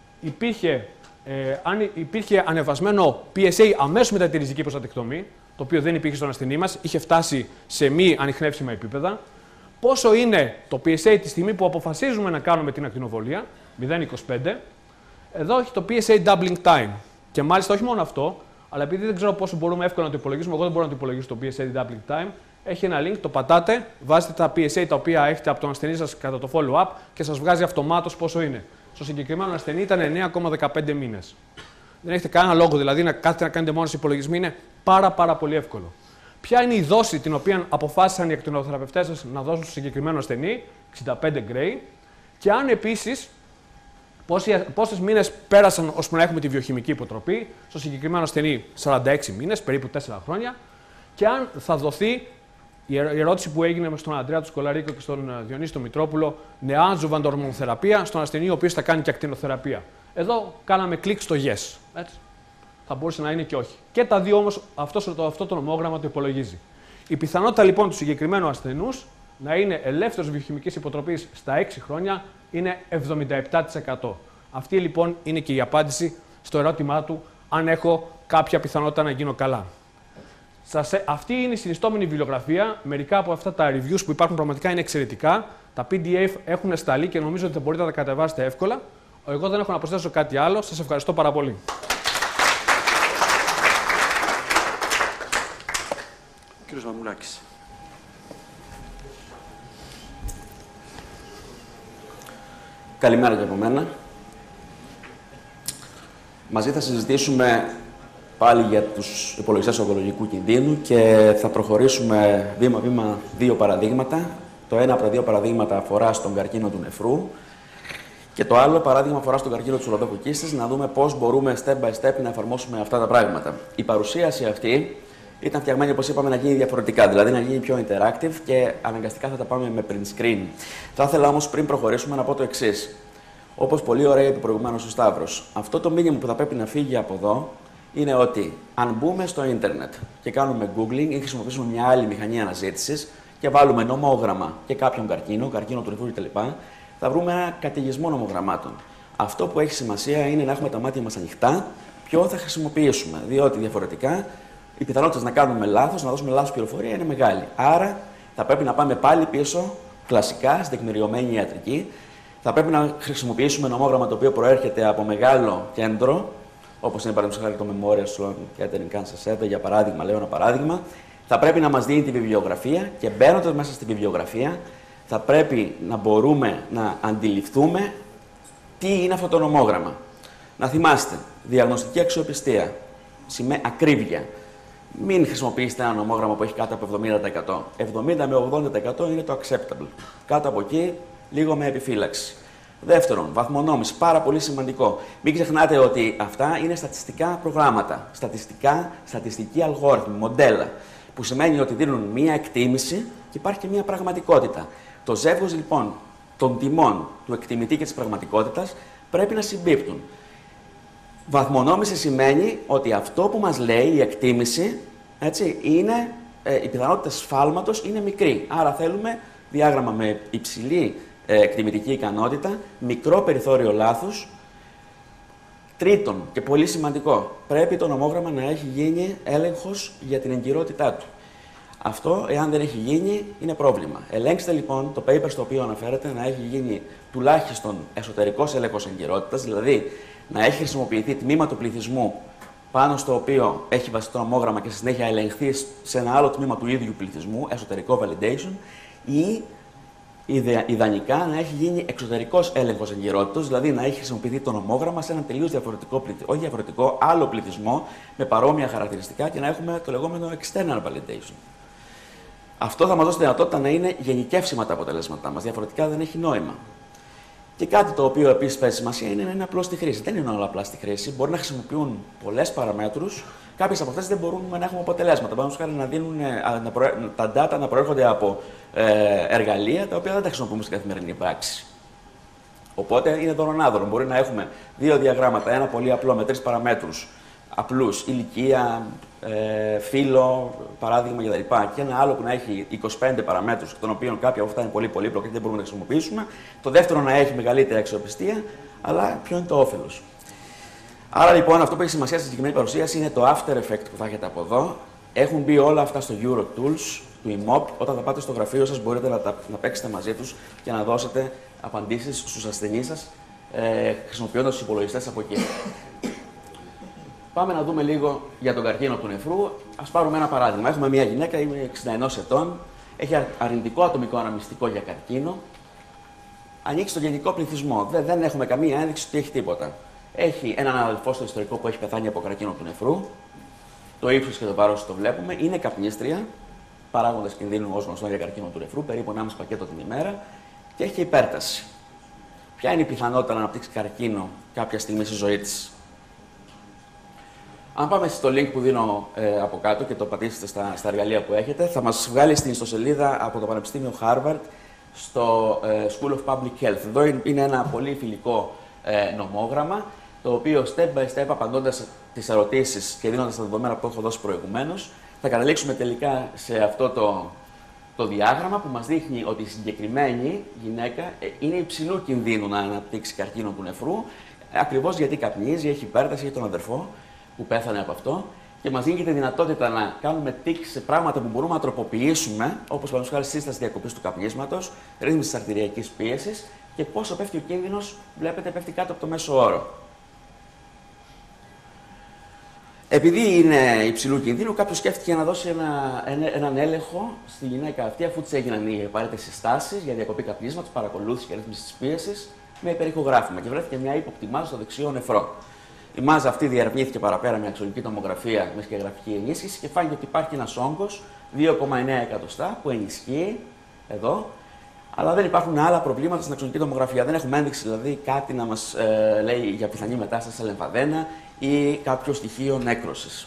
υπήρχε ανεβασμένο PSA αμέσως μετά τη ριζική προστατεκτομή, το οποίο δεν υπήρχε στον ασθενή μας, είχε φτάσει σε μη ανιχνεύσιμα επίπεδα, πόσο είναι το PSA τη στιγμή που αποφασίζουμε να κάνουμε την ακτινοβολία, 0,25, εδώ έχει το PSA doubling time. Και μάλιστα όχι μόνο αυτό, αλλά επειδή δεν ξέρω πόσο μπορούμε εύκολα να το υπολογίσουμε, εγώ δεν μπορώ να το υπολογίσω το PSA doubling time, έχει ένα link, το πατάτε, βάζετε τα PSA τα οποία έχετε από τον ασθενή σας κατά το follow-up και σας βγάζει αυτομάτως πόσο είναι. Στο συγκεκριμένο ασθενή ήταν 9,15 μήνες. Δεν έχετε κανένα λόγο δηλαδή να κάθετε να κάνετε μόνος υπολογισμοί, είναι πάρα πολύ εύκολο. Ποια είναι η δόση την οποία αποφάσισαν οι ακτινοθεραπευτές σας να δώσουν στο συγκεκριμένο ασθενή, 65 Gray, και αν επίσης πόσες μήνες πέρασαν ώσπου να έχουμε τη βιοχημική υποτροπή, στο συγκεκριμένο ασθενή 46 μήνες, περίπου 4 χρόνια, και αν θα δοθεί η ερώτηση που έγινε στον Αντρέα του Σκολαρίκο και στον Διονύση τον Μητρόπουλο, νεάντζουβαντ ορμονοθεραπεία στον ασθενή ο οποίος θα κάνει και ακτινοθεραπεία. Εδώ κάναμε κλικ στο yes. Έτσι. Θα μπορούσε να είναι και όχι. Και τα δύο όμως αυτό το νομόγραμμα το υπολογίζει. Η πιθανότητα λοιπόν του συγκεκριμένου ασθενούς να είναι ελεύθερος βιοχημικής υποτροπής στα 6 χρόνια είναι 77%. Αυτή λοιπόν είναι και η απάντηση στο ερώτημά του αν έχω κάποια πιθανότητα να γίνω καλά. Αυτή είναι η συνιστόμενη βιβλιογραφία. Μερικά από αυτά τα reviews που υπάρχουν πραγματικά είναι εξαιρετικά. Τα PDF έχουν σταλεί και νομίζω ότι θα μπορείτε να τα κατεβάσετε εύκολα. Εγώ δεν έχω να προσθέσω κάτι άλλο. Σας ευχαριστώ πάρα πολύ. Κύριος Μαμουλάκης. Καλημέρα και από μένα. Μαζί θα συζητήσουμε πάλι για τους υπολογιστές ογκολογικού κινδύνου και θα προχωρήσουμε βήμα-βήμα δύο παραδείγματα. Το ένα από τα δύο παραδείγματα αφορά στον καρκίνο του νεφρού και το άλλο παράδειγμα αφορά στον καρκίνο της ουροδόχου κίστης, να δούμε πώς μπορούμε step by step να εφαρμόσουμε αυτά τα πράγματα. Η παρουσίαση αυτή ήταν φτιαγμένη, όπως είπαμε, να γίνει διαφορετικά, δηλαδή να γίνει πιο interactive και αναγκαστικά θα τα πάμε με print screen. Θα ήθελα όμως πριν προχωρήσουμε να πω το εξής. Όπως πολύ ωραία είπε προηγουμένως ο Σταύρος, αυτό το μήνυμα που θα πρέπει να φύγει από εδώ είναι ότι αν μπούμε στο ίντερνετ και κάνουμε googling ή χρησιμοποιήσουμε μια άλλη μηχανή αναζήτησης και βάλουμε νομόγραμμα και κάποιον καρκίνο του νεφρού κτλ., θα βρούμε ένα καταιγισμό νομογραμμάτων. Αυτό που έχει σημασία είναι να έχουμε τα μάτια μας ανοιχτά, ποιο θα χρησιμοποιήσουμε. Διότι διαφορετικά οι πιθανότητες να κάνουμε λάθος, να δώσουμε λάθος πληροφορία είναι μεγάλη. Άρα θα πρέπει να πάμε πάλι πίσω, κλασικά, στην τεκμηριωμένη ιατρική. Θα πρέπει να χρησιμοποιήσουμε νομόγραμμα το οποίο προέρχεται από μεγάλο κέντρο, όπως είναι παραδείγματος χάρη το Memorial Sloan Kettering Cancer Center, για παράδειγμα, λέω ένα παράδειγμα. Θα πρέπει να μας δίνει τη βιβλιογραφία και μπαίνοντας μέσα στη βιβλιογραφία θα πρέπει να μπορούμε να αντιληφθούμε τι είναι αυτό το νομόγραμμα. Να θυμάστε, διαγνωστική αξιοπιστία, ακρίβεια. Μην χρησιμοποιήσετε ένα νομόγραμμα που έχει κάτω από 70%. 70 με 80% είναι το acceptable. Κάτω από εκεί, λίγο με επιφύλαξη. Δεύτερον, βαθμονόμηση, πάρα πολύ σημαντικό. Μην ξεχνάτε ότι αυτά είναι στατιστικά προγράμματα, στατιστικοί αλγόριθμοι, μοντέλα, που σημαίνει ότι δίνουν μία εκτίμηση και υπάρχει και μία πραγματικότητα. Το ζεύγος λοιπόν των τιμών του εκτιμητή και της πραγματικότητας πρέπει να συμπίπτουν. Βαθμονόμηση σημαίνει ότι αυτό που μας λέει η εκτίμηση, έτσι, είναι, η πιθανότητα σφάλματος είναι μικρή. Άρα θέλουμε διάγραμμα με υψηλή εκτιμητική ικανότητα, μικρό περιθώριο λάθους. Τρίτον, και πολύ σημαντικό, πρέπει το νομόγραμμα να έχει γίνει έλεγχος για την εγκυρότητά του. Αυτό, εάν δεν έχει γίνει, είναι πρόβλημα. Ελέγξτε λοιπόν το paper στο οποίο αναφέρεται να έχει γίνει τουλάχιστον εσωτερικός έλεγχος εγκυρότητας, δηλαδή να έχει χρησιμοποιηθεί τμήμα του πληθυσμού πάνω στο οποίο έχει βασιστεί το νομόγραμμα και στη συνέχεια ελεγχθεί σε ένα άλλο τμήμα του ίδιου πληθυσμού, εσωτερικό validation, ή ιδανικά να έχει γίνει εξωτερικός έλεγχος εγκυρότητας, δηλαδή να έχει χρησιμοποιηθεί το νομόγραμμα σε έναν τελείως διαφορετικό, άλλο πληθυσμό με παρόμοια χαρακτηριστικά και να έχουμε το λεγόμενο external validation. Αυτό θα μας δώσει τη δυνατότητα να είναι γενικεύσιμα τα αποτελέσματά μας. Διαφορετικά δεν έχει νόημα. Και κάτι το οποίο επίσης παίζει σημασία είναι να είναι απλό στη χρήση. Δεν είναι όλα απλά στη χρήση. Μπορεί να χρησιμοποιούν πολλές παραμέτρους. Κάποιες από αυτές δεν μπορούμε να έχουμε αποτελέσματα. Παραδείγματος χάρη να δίνουν τα data να προέρχονται από εργαλεία τα οποία δεν τα χρησιμοποιούμε στην καθημερινή πράξη. Οπότε είναι δωρονάδωρο. Μπορεί να έχουμε δύο διαγράμματα, ένα πολύ απλό με 3 παραμέτρους απλούς, ηλικία, φύλο, παράδειγμα κτλ. Και ένα άλλο που να έχει 25 παραμέτρους, των οποίων κάποια από αυτά είναι πολύ πολύπλοκα και δεν μπορούμε να τα χρησιμοποιήσουμε. Το δεύτερο να έχει μεγαλύτερη αξιοπιστία, αλλά ποιο είναι το όφελος. Άρα λοιπόν αυτό που έχει σημασία στη συγκεκριμένη παρουσίαση είναι το after effect που θα έχετε από εδώ. Έχουν μπει όλα αυτά στο EuroTools του IMOP. Όταν θα πάτε στο γραφείο σας μπορείτε να παίξετε μαζί τους και να δώσετε απαντήσεις στους ασθενείς σας χρησιμοποιώντας τους υπολογιστές από εκεί. Πάμε να δούμε λίγο για τον καρκίνο του νεφρού. Ας πάρουμε ένα παράδειγμα. Έχουμε μια γυναίκα, είναι 61 ετών, έχει αρνητικό ατομικό αναμνηστικό για καρκίνο. Ανήκει στον γενικό πληθυσμό. Δεν έχουμε καμία ένδειξη ότι έχει τίποτα. Έχει έναν αδελφό στο ιστορικό που έχει πεθάνει από καρκίνο του νεφρού. Το ύψος και το βάρος το βλέπουμε. Είναι καπνίστρια. Παράγοντας κινδύνου ως γνωστό για καρκίνο του νεφρού, περίπου 1,5 πακέτο την ημέρα. Και έχει και υπέρταση. Ποια είναι η πιθανότητα να αναπτύξει καρκίνο κάποια στιγμή στη ζωή της? Αν πάμε στο link που δίνω από κάτω και το πατήσετε στα εργαλεία που έχετε, θα μας βγάλει στην ιστοσελίδα από το Πανεπιστήμιο Harvard στο School of Public Health. Εδώ είναι ένα πολύ φιλικό νομόγραμμα, το οποίο step by step, απαντώντας τις ερωτήσεις και δίνοντας τα δεδομένα που έχω δώσει προηγουμένως, θα καταλήξουμε τελικά σε αυτό το διάγραμμα που μας δείχνει ότι η συγκεκριμένη γυναίκα είναι υψηλού κινδύνου να αναπτύξει καρκίνο του νεφρού, ακριβώς γιατί καπνίζει, έχει υπέρταση, έχει τον αδερφό που πέθανε από αυτό, και μας δίνει και τη δυνατότητα να κάνουμε tick σε πράγματα που μπορούμε να τροποποιήσουμε, όπως παραδείγματος χάρη σύσταση διακοπής του καπνίσματος, ρύθμιση της αρτηριακής πίεσης και πόσο πέφτει ο κίνδυνος, βλέπετε, πέφτει κάτω από το μέσο όρο. Επειδή είναι υψηλού κινδύνου, κάποιος σκέφτηκε να δώσει έναν έλεγχο στη γυναίκα αυτή, αφού της έγιναν οι απαραίτητες συστάσεις για διακοπή καπνίσματος, παρακολούθηση και ρύθμιση της πίεσης, με υπερηχογράφημα και βρέθηκε μια ύποπτη μάζα στο δεξιό νεφρό. Η μάζα αυτή διαρευνήθηκε παραπέρα με αξιολογική τομογραφία με σκιαγραφική ενίσχυση και φάνηκε ότι υπάρχει ένας όγκος 2,9 εκατοστά που ενισχύει εδώ, αλλά δεν υπάρχουν άλλα προβλήματα στην αξιολογική τομογραφία. Δεν έχουμε ένδειξη δηλαδή κάτι να μας λέει για πιθανή μετάσταση σε λεμφαδένα ή κάποιο στοιχείο νέκρωσης.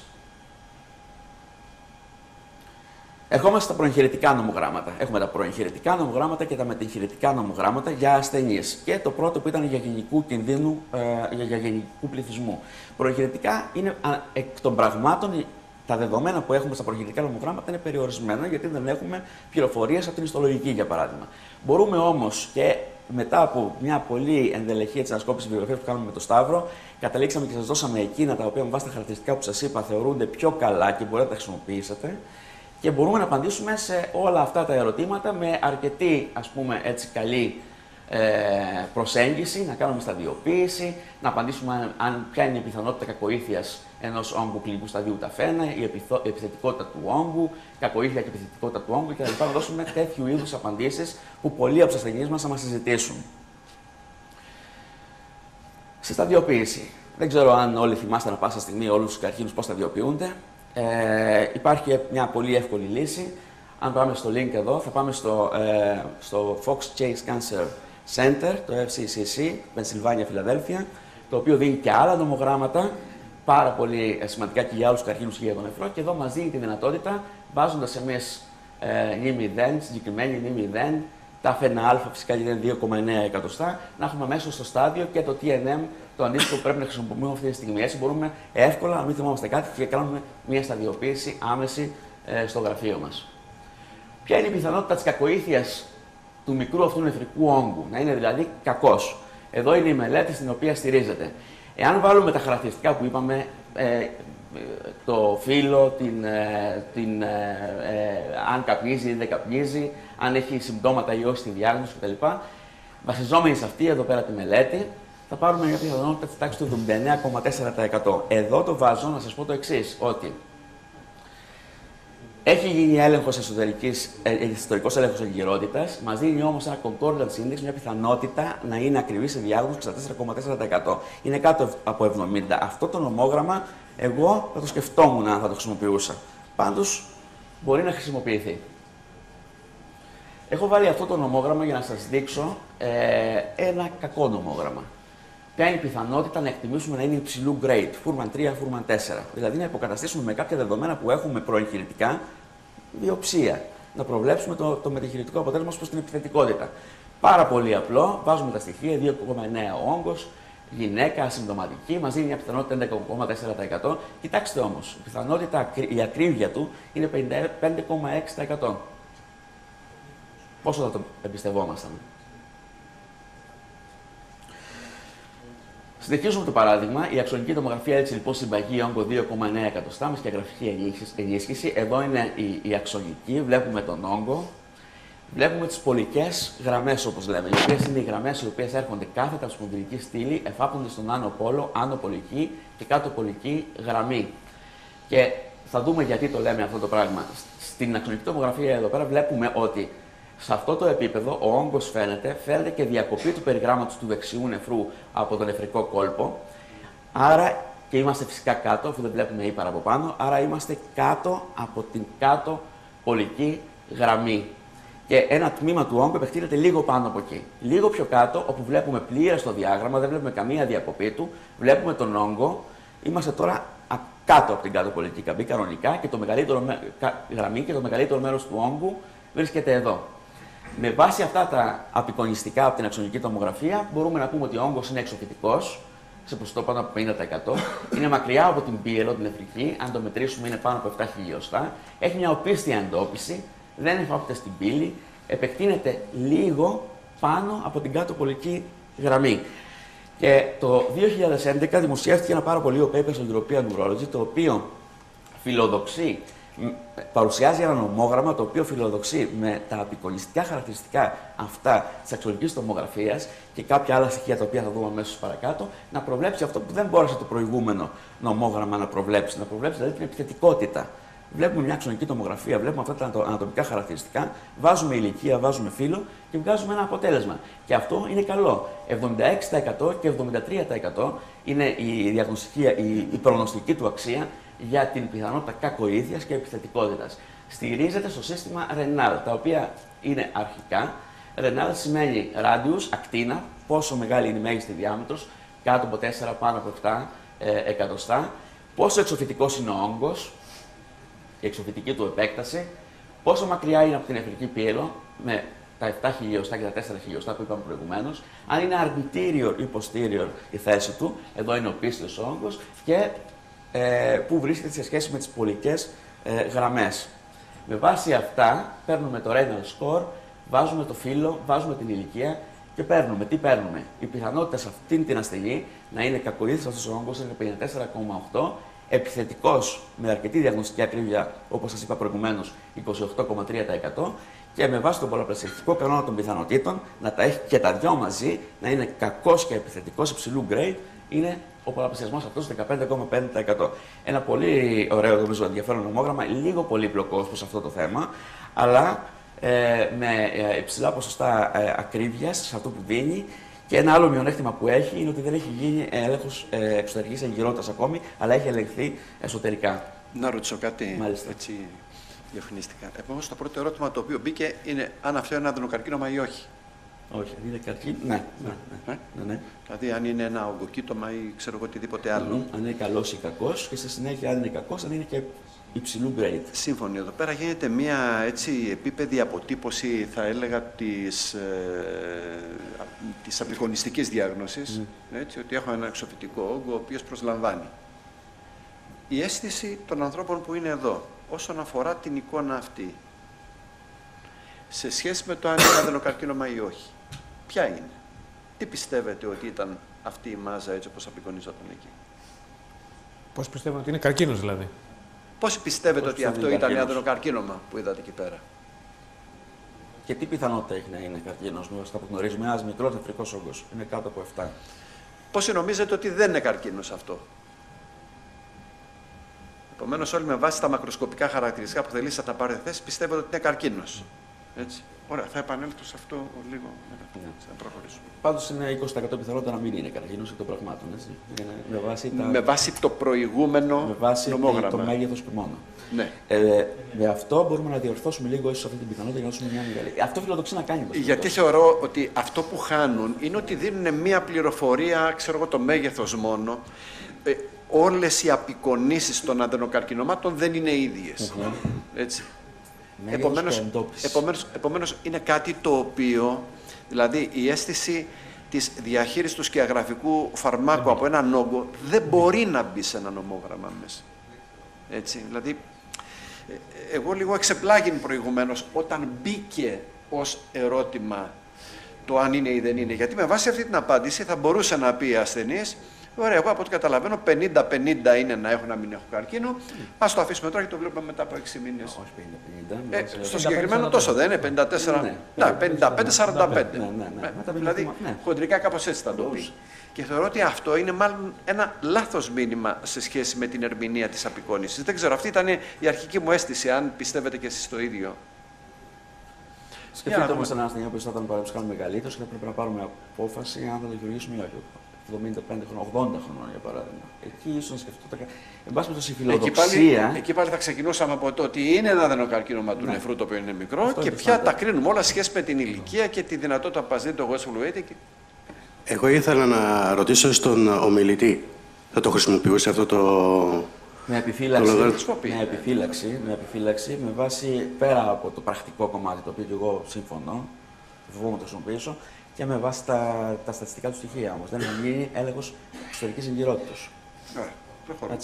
Ερχόμαστε στα προεγχειρητικά νομογράμματα. Έχουμε τα προεγχειρητικά νομογράμματα και τα μετεγχειρητικά νομογράμματα για ασθενείς. Και το πρώτο που ήταν για γενικού κινδύνου, για γενικού πληθυσμού. Προεγχειρητικά είναι εκ των πραγμάτων, τα δεδομένα που έχουμε στα προεγχειρητικά νομογράμματα είναι περιορισμένα, γιατί δεν έχουμε πληροφορίες από την ιστολογική, για παράδειγμα. Μπορούμε όμως και μετά από μια πολύ ενδελεχή ανασκόπηση βιβλιογραφίας που κάνουμε με το Σταύρο, καταλήξαμε και σας δώσαμε εκείνα τα οποία με βάση τα χαρακτηριστικά που σας είπα θεωρούνται πιο καλά και μπορείτε να τα χρησιμοποιήσετε. Και μπορούμε να απαντήσουμε σε όλα αυτά τα ερωτήματα με αρκετή, ας πούμε, έτσι, καλή προσέγγιση, να κάνουμε σταδιοποίηση, να απαντήσουμε ποια είναι η πιθανότητα κακοήθειας ενός όγκου κλινικού σταδίου ταφένα, η επιθετικότητα του όγκου, κακοήθεια και επιθετικότητα του όγκου κτλ. Να δώσουμε τέτοιου είδους απαντήσεις που πολλοί από τους ασθενείς μας θα μας συζητήσουν. Στη σταδιοποίηση. Δεν ξέρω αν όλοι θυμάστε να πάσα στιγμή όλους τους καρκίνους πώς σταδιοποιούνται. Υπάρχει μια πολύ εύκολη λύση. Αν πάμε στο link εδώ, θα πάμε στο Fox Chase Cancer Center, το FCCC, Πενσιλβάνια, Φιλαδέλφια, το οποίο δίνει και άλλα νομογράμματα, πάρα πολύ σημαντικά και για άλλους καρκίνους και για τον νεφρό, και εδώ μας δίνει τη δυνατότητα, βάζοντας εμείς νη 0, συγκεκριμένη νη 0, τα φένα α φυσικά είναι 2,9 εκατοστά, να έχουμε μέσα στο στάδιο και το TNM, το αντίστοιχο που πρέπει να χρησιμοποιούμε αυτή τη στιγμή. Έτσι μπορούμε εύκολα να μην θυμόμαστε κάτι και κάνουμε μια σταδιοποίηση άμεση στο γραφείο μας. Ποια είναι η πιθανότητα της κακοήθειας του μικρού αυτού νεφρικού όγκου, να είναι δηλαδή κακός? Εδώ είναι η μελέτη στην οποία στηρίζεται. Εάν βάλουμε τα χαρακτηριστικά που είπαμε, το φύλο, αν καπνίζει ή δεν καπνίζει, αν έχει συμπτώματα ή όχι στη διάγνωση κτλ. Βασιζόμενοι σε αυτή εδώ πέρα τη μελέτη, θα πάρουμε μια πιθανότητα της τάξης του 79,4%. Εδώ το βάζω να σας πω το εξής, ότι έχει γίνει έλεγχος ιστορικός έλεγχος εγκυρότητας, μας δίνει όμως ένα concordance index, μια πιθανότητα να είναι ακριβή σε διάγνωση 64,4%. Είναι κάτω από 70%. Αυτό το νομόγραμμα εγώ θα το σκεφτόμουν αν θα το χρησιμοποιούσα. Πάντως μπορεί να χρησιμοποιηθεί. Έχω βάλει αυτό το νομόγραμμα για να σας δείξω ένα κακό νομόγραμμα. Ποια είναι η πιθανότητα να εκτιμήσουμε να είναι υψηλού grade, Fuhrman 3, Fuhrman 4. Δηλαδή να υποκαταστήσουμε με κάποια δεδομένα που έχουμε προεγχειρητικά βιοψία. Να προβλέψουμε το μετεγχειρητικό αποτέλεσμα προς την επιθετικότητα. Πάρα πολύ απλό, βάζουμε τα στοιχεία, 2,9 ο όγκος, γυναίκα, ασυμπτωματική, μας δίνει μια πιθανότητα 11,4%. Κοιτάξτε όμως, η ακρίβεια του είναι 55,6%. Πόσο θα το εμπιστευόμασταν? Συνεχίζουμε το παράδειγμα. Η αξονική τομογραφία έτσι λοιπόν συμπαγή όγκο 2,9 εκατοστά με σκιαγραφική ενίσχυση. Εδώ είναι η αξονική, βλέπουμε τον όγκο. Βλέπουμε τις πολικές γραμμές όπως λέμε, οι οποίες είναι οι γραμμές οι οποίες έρχονται κάθετα από σπονδυλική στήλη, εφάπτονται στον άνω πόλο, άνω πολική και κάτω πολική γραμμή. Και θα δούμε γιατί το λέμε αυτό το πράγμα. Στην αξονική τομογραφία εδώ πέρα βλέπουμε ότι σε αυτό το επίπεδο ο όγκος φαίνεται και διακοπή του περιγράμματος του δεξιού νεφρού από τον νεφρικό κόλπο. Άρα, και είμαστε φυσικά κάτω, αφού δεν βλέπουμε ύπαρα από πάνω, άρα είμαστε κάτω από την κάτω πολική γραμμή. Και ένα τμήμα του όγκου επεκτείνεται λίγο πάνω από εκεί. Λίγο πιο κάτω, όπου βλέπουμε πλήρες το διάγραμμα, δεν βλέπουμε καμία διακοπή του, βλέπουμε τον όγκο, είμαστε τώρα κάτω από την κάτω πολική καμπή κανονικά και το μεγαλύτερο γραμμή και το μεγαλύτερο μέρος του όγκου βρίσκεται εδώ. Με βάση αυτά τα απεικονιστικά από την αξονική τομογραφία, μπορούμε να πούμε ότι ο όγκος είναι εξοφυτικός, σε ποσοστό πάνω από 50%. Είναι μακριά από την πύελο, την νεφρική, αν το μετρήσουμε είναι πάνω από 7 χιλιοστά. Έχει μια οπίστια εντόπιση, δεν εφάπτεται στην πύλη, επεκτείνεται λίγο πάνω από την κάτω πολική γραμμή. Και το 2011 δημοσιεύτηκε ένα πάρα πολύ paper στο European Neurology, το οποίο παρουσιάζει ένα νομόγραμμα το οποίο φιλοδοξεί με τα απεικονιστικά χαρακτηριστικά αυτά τη αξονικής τομογραφίας και κάποια άλλα στοιχεία τα οποία θα δούμε αμέσως παρακάτω, να προβλέψει αυτό που δεν μπόρεσε το προηγούμενο νομόγραμμα να προβλέψει. Να προβλέψει δηλαδή την επιθετικότητα. Βλέπουμε μια αξονική τομογραφία, βλέπουμε αυτά τα ανατομικά χαρακτηριστικά, βάζουμε ηλικία, βάζουμε φύλο και βγάζουμε ένα αποτέλεσμα. Και αυτό είναι καλό. 76% και 73% είναι η προγνωστική του αξία για την πιθανότητα κακοήθειας και επιθετικότητας. Στηρίζεται στο σύστημα Renal, τα οποία είναι αρχικά. Renal σημαίνει radius, ακτίνα, πόσο μεγάλη είναι η μέγιστη διάμετρος, κάτω από 4, πάνω από 7 εκατοστά, πόσο εξοφυτικός είναι ο όγκος, η εξοφυτική του επέκταση, πόσο μακριά είναι από την νεφρική πύελο, με τα 7 χιλιοστά και τα 4 χιλιοστά που είπαμε προηγουμένως, αν είναι anterior ή posterior η θέση του, εδώ είναι ο πίστιος όγκος, και που βρίσκεται σε σχέση με τις πολικές γραμμές. Με βάση αυτά παίρνουμε το renal score, βάζουμε το φύλο, βάζουμε την ηλικία και παίρνουμε. Τι παίρνουμε? Η πιθανότητα σε αυτήν την ασθενή να είναι κακοήθης αυτός ο όγκος είναι 54,8, επιθετικός με αρκετή διαγνωστική ακρίβεια, όπως σας είπα προηγουμένως, 28,3%, και με βάση τον πολλαπλασιαστικό κανόνα των πιθανότητων να τα έχει και τα δυο μαζί, να είναι κακός και επιθετικός υψηλού grade, είναι ο πολλαπλασιασμός αυτός 15,5%. Ένα πολύ ωραίο, νομίζω, ενδιαφέρον νομόγραμμα, λίγο πολύπλοκο προς αυτό το θέμα, αλλά με υψηλά ποσοστά ακρίβειας σε αυτό που δίνει. Και ένα άλλο μειονέκτημα που έχει είναι ότι δεν έχει γίνει έλεγχος εξωτερικής εγκυρότητας ακόμη, αλλά έχει ελεγχθεί εσωτερικά. Να ρωτήσω κάτι Μάλιστα. έτσι διαφημιστικά. Επομένως, το πρώτο ερώτημα το οποίο μπήκε είναι αν αυτό είναι αδενοκαρκίνωμα ή όχι. Όχι, είναι καρκίνο. Ναι. Δηλαδή, αν είναι ένα ογκοκύτωμα ή ξέρω εγώ οτιδήποτε άλλο. Αν είναι καλός ή κακός, και στη συνέχεια, αν είναι κακός, αν είναι και υψηλού grade. Σύμφωνοι. Εδώ πέρα γίνεται μια έτσι επίπεδη αποτύπωση, θα έλεγα, της απεικονιστικής διάγνωσης. Έτσι, ότι έχω ένα εξοφυτικό όγκο, ο οποίος προσλαμβάνει. Η αίσθηση των ανθρώπων που είναι εδώ, όσον αφορά την εικόνα αυτή, σε σχέση με το αν είναι αδενοκαρκίνωμα ή όχι, ποια είναι? Τι πιστεύετε ότι ήταν αυτή η μάζα έτσι όπως απεικονιζόταν εκεί? Πώς πιστεύετε ότι είναι καρκίνος δηλαδή? Πώς πιστεύετε ότι αυτό ήταν αδενοκαρκίνωμα που είδατε εκεί πέρα? Και τι πιθανότητα έχει να είναι καρκίνος? Αυτά που γνωρίζουμε, ένας μικρός νεφρικός όγκος, είναι κάτω από 7. Πόσοι νομίζετε ότι δεν είναι καρκίνος αυτό? Επομένως, όλοι με βάση τα μακροσκοπικά χαρακτηριστικά που θελήσατε να πάρετε θέση, πιστεύετε ότι είναι καρκίνος. Έτσι. Ωραία, θα επανέλθω σε αυτό λίγο μετά. Θα προχωρήσουμε. Πάντως είναι 20% πιθανότητα να μην είναι καρκίνος εκ των πραγμάτων. Έτσι. Με βάση το προηγούμενο με βάση νομόγραμμα. το μέγεθος του μόνο. Ναι. Με αυτό μπορούμε να διορθώσουμε λίγο ίσως αυτή την πιθανότητα για να δώσουμε μια μεγάλη. Αυτό φιλοδοξεί να κάνει. Γιατί θεωρώ ότι αυτό που χάνουν είναι ότι δίνουν μια πληροφορία, ξέρω εγώ, το μέγεθος μόνο. Όλες οι απεικονίσεις των αδενοκαρκινομάτων δεν είναι ίδιες. Έτσι. Επομένως, είναι κάτι το οποίο, δηλαδή η αίσθηση της διαχείρισης του σκιαγραφικού φαρμάκου από έναν όγκο δεν μπορεί να μπει σε ένα νομόγραμμα μέσα. Έτσι, δηλαδή, εγώ λίγο εξεπλάγην προηγουμένως όταν μπήκε ως ερώτημα το αν είναι ή δεν είναι. Γιατί με βάση αυτή την απάντηση θα μπορούσε να πει ασθενής, ωραία, εγώ από ό,τι καταλαβαίνω 50-50 είναι να έχω να μην έχω καρκίνο. Ας το αφήσουμε τώρα και το βλέπουμε μετά από 6 μήνες. Όχι 50-50. Στο συγκεκριμένο τόσο δεν είναι, 54, 55-45. Δηλαδή, χοντρικά κάπως έτσι θα το πει. Και θεωρώ ότι αυτό είναι μάλλον ένα λάθος μήνυμα σε σχέση με την ερμηνεία της απεικόνησης. Δεν ξέρω, αυτή ήταν η αρχική μου αίσθηση, αν πιστεύετε και εσείς το ίδιο. Σκεφτείτε όμως έναν ασθενή που θα ήταν παραδείγματος μεγαλύτερος και θα πρέπει να πάρουμε απόφαση αν θα το χειρουργήσουμε ή όχι. 75 χρόνια, 80 χρόνια για παράδειγμα. Εκεί ίσως να σκεφτείτε. Εν πάση περιπτώσει, η φιλοδοξία. Εκεί πάλι θα ξεκινούσαμε από το ότι είναι ένα αδενοκαρκίνωμα του νεφρού το οποίο είναι μικρό και πια τα κρίνουμε όλα σχέση με την ηλικία και τη δυνατότητα που μας δίνει το West Fluid. Εγώ ήθελα να ρωτήσω στον ομιλητή. Θα το χρησιμοποιούσε αυτό το. Με επιφύλαξη, με βάση πέρα από το πρακτικό κομμάτι, το οποίο και εγώ συμφωνώ, φοβούμαι να το χρησιμοποιήσω, και με βάση τα στατιστικά του στοιχεία όμως. Δεν έχει γίνει έλεγχος ιστορικής εγκυρότητας. Ωραία,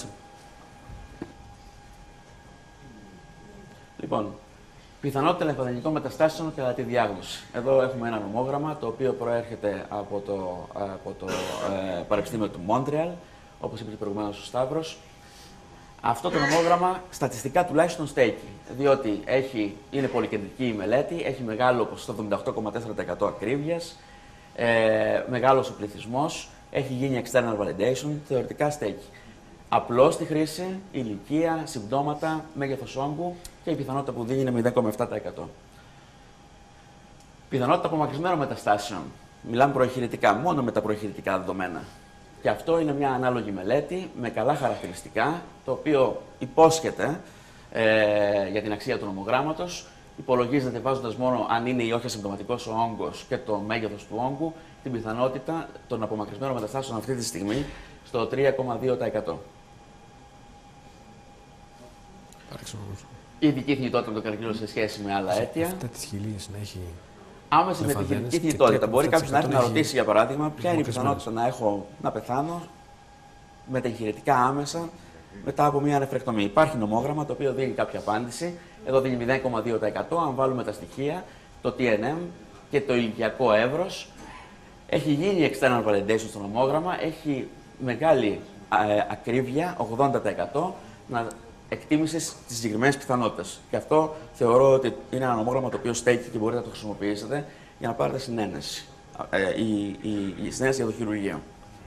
Λοιπόν, πιθανότητα λεμφαδενικών μεταστάσεων κατά τη διάγνωση. Εδώ έχουμε ένα νομόγραμμα το οποίο προέρχεται από το Πανεπιστήμιο του Μόντρεαλ, όπως είπε προηγουμένως ο Σταύρος. Αυτό το νομόγραμμα στατιστικά τουλάχιστον στέκει, διότι είναι πολυκεντρική η μελέτη, έχει μεγάλο ποσοστό 78,4% ακρίβειας, μεγάλος ο πληθυσμός, έχει γίνει external validation, θεωρητικά στέκει. Απλώς στη χρήση, ηλικία, συμπτώματα, μέγεθος όγκου και η πιθανότητα που δίνει είναι 0,7%. Πιθανότητα απομακρυσμένων μεταστάσεων. Μιλάμε προεγχειρητικά, μόνο με τα προεγχειρητικά δεδομένα. Και αυτό είναι μια ανάλογη μελέτη με καλά χαρακτηριστικά, το οποίο υπόσχεται για την αξία του νομογράμματος. Υπολογίζεται βάζοντας μόνο αν είναι ή όχι ασυμπτωματικός ο όγκος και το μέγεθος του όγκου, την πιθανότητα των απομακρυσμένων μεταστάσεων αυτή τη στιγμή στο 3,2%. Η ειδική θνητότητα με τον καρκίνο σε σχέση με άλλα αίτια. Αυτά τις χιλίες να έχει. Άμεση με τη ειδική θνητότητα. Μπορεί κάποιος να έρθει να ρωτήσει, για παράδειγμα, ποια είναι η πιθανότητα να πεθάνω με τα εγχειρητικά άμεσα μετά από μια νεφρεκτομή. Υπάρχει νομόγραμμα το οποίο δίνει κάποια απάντηση. Εδώ δίνει 0,2%. Αν βάλουμε τα στοιχεία, το TNM και το ηλικιακό εύρος. Έχει γίνει external validation στο νομόγραμμα. Έχει μεγάλη ακρίβεια, 80%, να εκτίμησης τις συγκεκριμένες πιθανότητες. Και αυτό θεωρώ ότι είναι ένα νομόγραμμα το οποίο στέκει και μπορείτε να το χρησιμοποιήσετε για να πάρετε συνένεση. Η συνένεση για το χειρουργείο.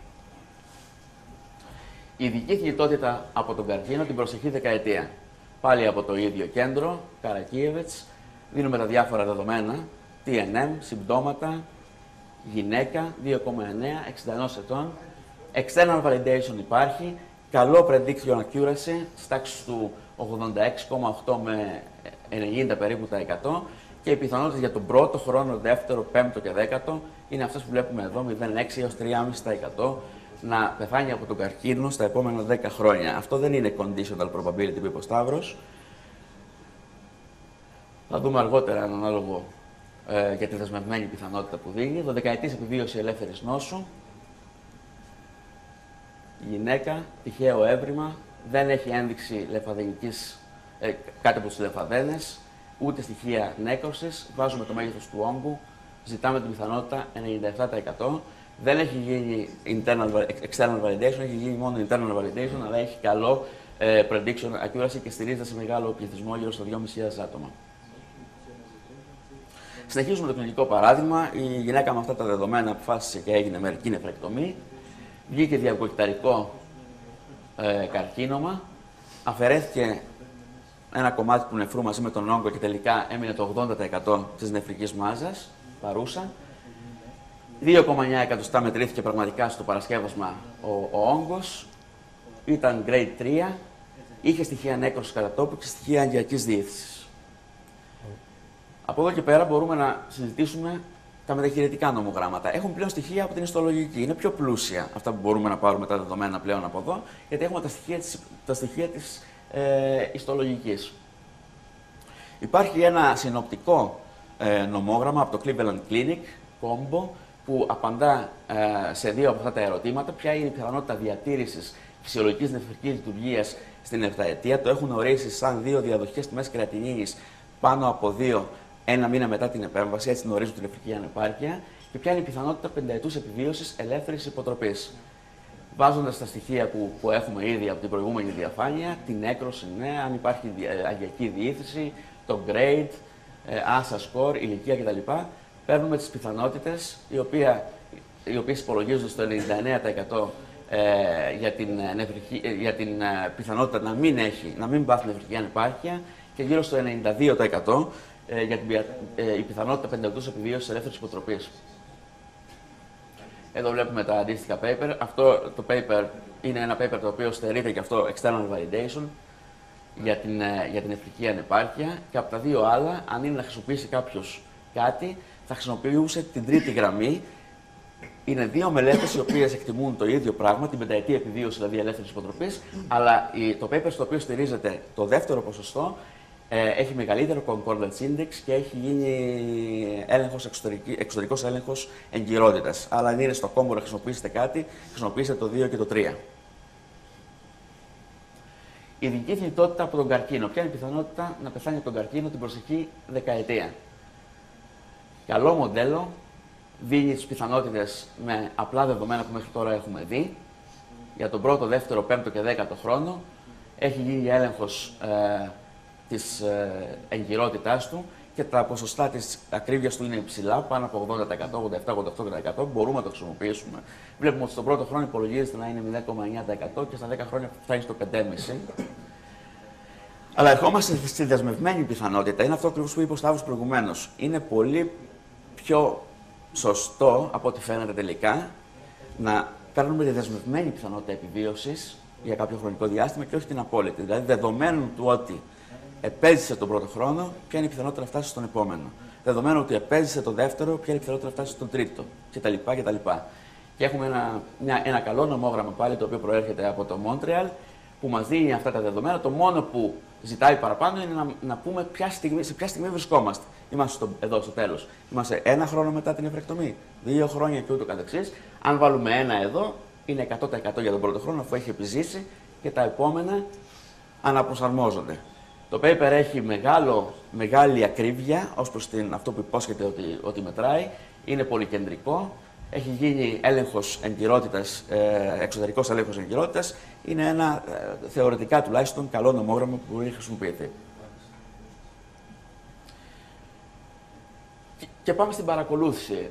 Η ειδική θνητότητα από τον καρκίνο την προσεχή δεκαετία. Πάλι από το ίδιο κέντρο, Καρακίεβετς, δίνουμε τα διάφορα δεδομένα, TNM, συμπτώματα, γυναίκα, 2,9, 61 ετών, external validation υπάρχει, καλό prediction accuracy, στη τάξη του 86,8 με 90 περίπου τα 100 και οι πιθανότητες για τον πρώτο χρόνο, δεύτερο, πέμπτο και δέκατο είναι αυτές που βλέπουμε εδώ, 0,6 έως 3,5% να πεθάνει από τον καρκίνο στα επόμενα 10 χρόνια. Αυτό δεν είναι conditional probability που είπε ο Σταύρος. Θα δούμε αργότερα έναν ανάλογο για τη δεσμευμένη πιθανότητα που δίνει. Δωδεκαετής επιβίωση ελεύθερης νόσου. Γυναίκα, τυχαίο έβριμα, δεν έχει ένδειξη λεμφαδενικής κάτω από τις λεμφαδένες, ούτε στοιχεία νέκρωσης. Βάζουμε το μέγεθος του όγκου, ζητάμε την πιθανότητα 97%. Δεν έχει γίνει external validation, έχει γίνει μόνο internal validation, αλλά έχει καλό prediction accuracy και στηρίζεται σε μεγάλο πληθυσμό, γύρω στα 2.500 άτομα. Συνεχίζουμε το κλινικό παράδειγμα. Η γυναίκα με αυτά τα δεδομένα αποφάσισε και έγινε μερική νεφρεκτομή. βγήκε διαβοκυταρικό καρκίνωμα, αφαιρέθηκε ένα κομμάτι του νεφρού μαζί με τον όγκο και τελικά έμεινε το 80% της νεφρικής μάζας, παρούσα. 2,9 εκατοστά μετρήθηκε πραγματικά στο παρασκεύασμα ο όγκος, ήταν grade 3, είχε στοιχεία νέκρωσης κατά τόπου και στοιχεία αγκιακής διεύθυνσης. Από εδώ και πέρα μπορούμε να συζητήσουμε τα μεταχειρητικά νομογράμματα. Έχουν πλέον στοιχεία από την ιστολογική. Είναι πιο πλούσια αυτά που μπορούμε να πάρουμε τα δεδομένα πλέον από εδώ, γιατί έχουμε τα στοιχεία της ιστολογικής. Υπάρχει ένα συνοπτικό νομόγραμμα από το Cleveland Clinic, Combo, που απαντά σε δύο από αυτά τα ερωτήματα. Ποια είναι η πιθανότητα διατήρησης φυσιολογικής νεφρικής λειτουργίας στην 7ετία. Το έχουν ορίσει σαν 2 διαδοχικές τιμές κρεατινίνης πάνω από 2 ένα μήνα μετά την επέμβαση, έτσι γνωρίζουν την νεφρική ανεπάρκεια. Και ποια είναι η πιθανότητα πενταετούς επιβίωσης ελεύθερης υποτροπής. Βάζοντας τα στοιχεία που έχουμε ήδη από την προηγούμενη διαφάνεια, την νέκρωση, ναι, αν υπάρχει αγκιακή διήθηση, το grade, ASA score, ηλικία κτλ. Παίρνουμε τις πιθανότητες, οι οποίες υπολογίζονται στο 99% για την πιθανότητα να μην πάθει νεφρική ανεπάρκεια και γύρω στο 92% για η πιθανότητα πενταετούς επιβίωσης ελεύθερης υποτροπής. Εδώ βλέπουμε τα αντίστοιχα paper. Αυτό το paper είναι ένα paper το οποίο στερείται και αυτό external validation για την νεφρική ανεπάρκεια. Και από τα δύο άλλα, αν είναι να χρησιμοποιήσει κάποιος κάτι, θα χρησιμοποιούσε την τρίτη γραμμή. Είναι δύο μελέτες οι οποίες εκτιμούν το ίδιο πράγμα, την πενταετή επιβίωση δηλαδή ελεύθερης υποτροπής, αλλά το paper στο οποίο στηρίζεται το δεύτερο ποσοστό έχει μεγαλύτερο concordance index και έχει γίνει εξωτερικός έλεγχος εγκυρότητας. Αλλά αν είναι στο κόμπο να χρησιμοποιήσετε κάτι, χρησιμοποιήστε το 2 και το 3. Ειδική θνητότητα από τον καρκίνο. Ποια είναι η πιθανότητα να πεθάνει από τον καρκίνο την προσεχή δεκαετία. Καλό μοντέλο, δίνει τις πιθανότητες με απλά δεδομένα που μέχρι τώρα έχουμε δει. Για τον πρώτο, δεύτερο, πέμπτο και 10ο χρόνο έχει γίνει έλεγχος της εγκυρότητάς του και τα ποσοστά της ακρίβειας του είναι υψηλά, πάνω από 80%, 87-88%. Μπορούμε να το χρησιμοποιήσουμε. Βλέπουμε ότι στον πρώτο χρόνο υπολογίζεται να είναι 0,9% και στα 10 χρόνια φτάνει στο 5,5%. Αλλά ερχόμαστε στη δεσμευμένη πιθανότητα. Είναι αυτό ακριβώς που είπε ο Σταύρος προηγουμένως. Είναι πολύ πιο σωστό από ό,τι φαίνεται τελικά να παίρνουμε τη δεσμευμένη πιθανότητα επιβίωσης για κάποιο χρονικό διάστημα και όχι την απόλυτη. Δηλαδή, δεδομένου του ότι επέζησε τον πρώτο χρόνο, ποια είναι η πιθανότητα να φτάσει στον επόμενο. Δεδομένου ότι επέζησε τον δεύτερο, ποια είναι η πιθανότητα να φτάσει στον τρίτο κτλ. Και έχουμε ένα καλό νομόγραμμα πάλι το οποίο προέρχεται από το Montreal που μας δίνει αυτά τα δεδομένα. Το μόνο που ζητάει παραπάνω είναι να πούμε σε ποια στιγμή βρισκόμαστε. Είμαστε εδώ στο τέλος. Είμαστε 1 χρόνο μετά την νεφρεκτομή, 2 χρόνια και ούτω καθεξής. Αν βάλουμε 1 εδώ, είναι 100% για τον πρώτο χρόνο αφού έχει επιζήσει και τα επόμενα αναπροσαρμόζονται. Το paper έχει μεγάλη ακρίβεια ως προς αυτό που υπόσχεται ότι μετράει. Είναι πολυκεντρικό. Έχει γίνει έλεγχος εγκυρότητας, εξωτερικός έλεγχος εγκυρότητας. Είναι ένα θεωρητικά τουλάχιστον καλό νομόγραμμα που μπορεί να χρησιμοποιηθεί. Και πάμε στην παρακολούθηση.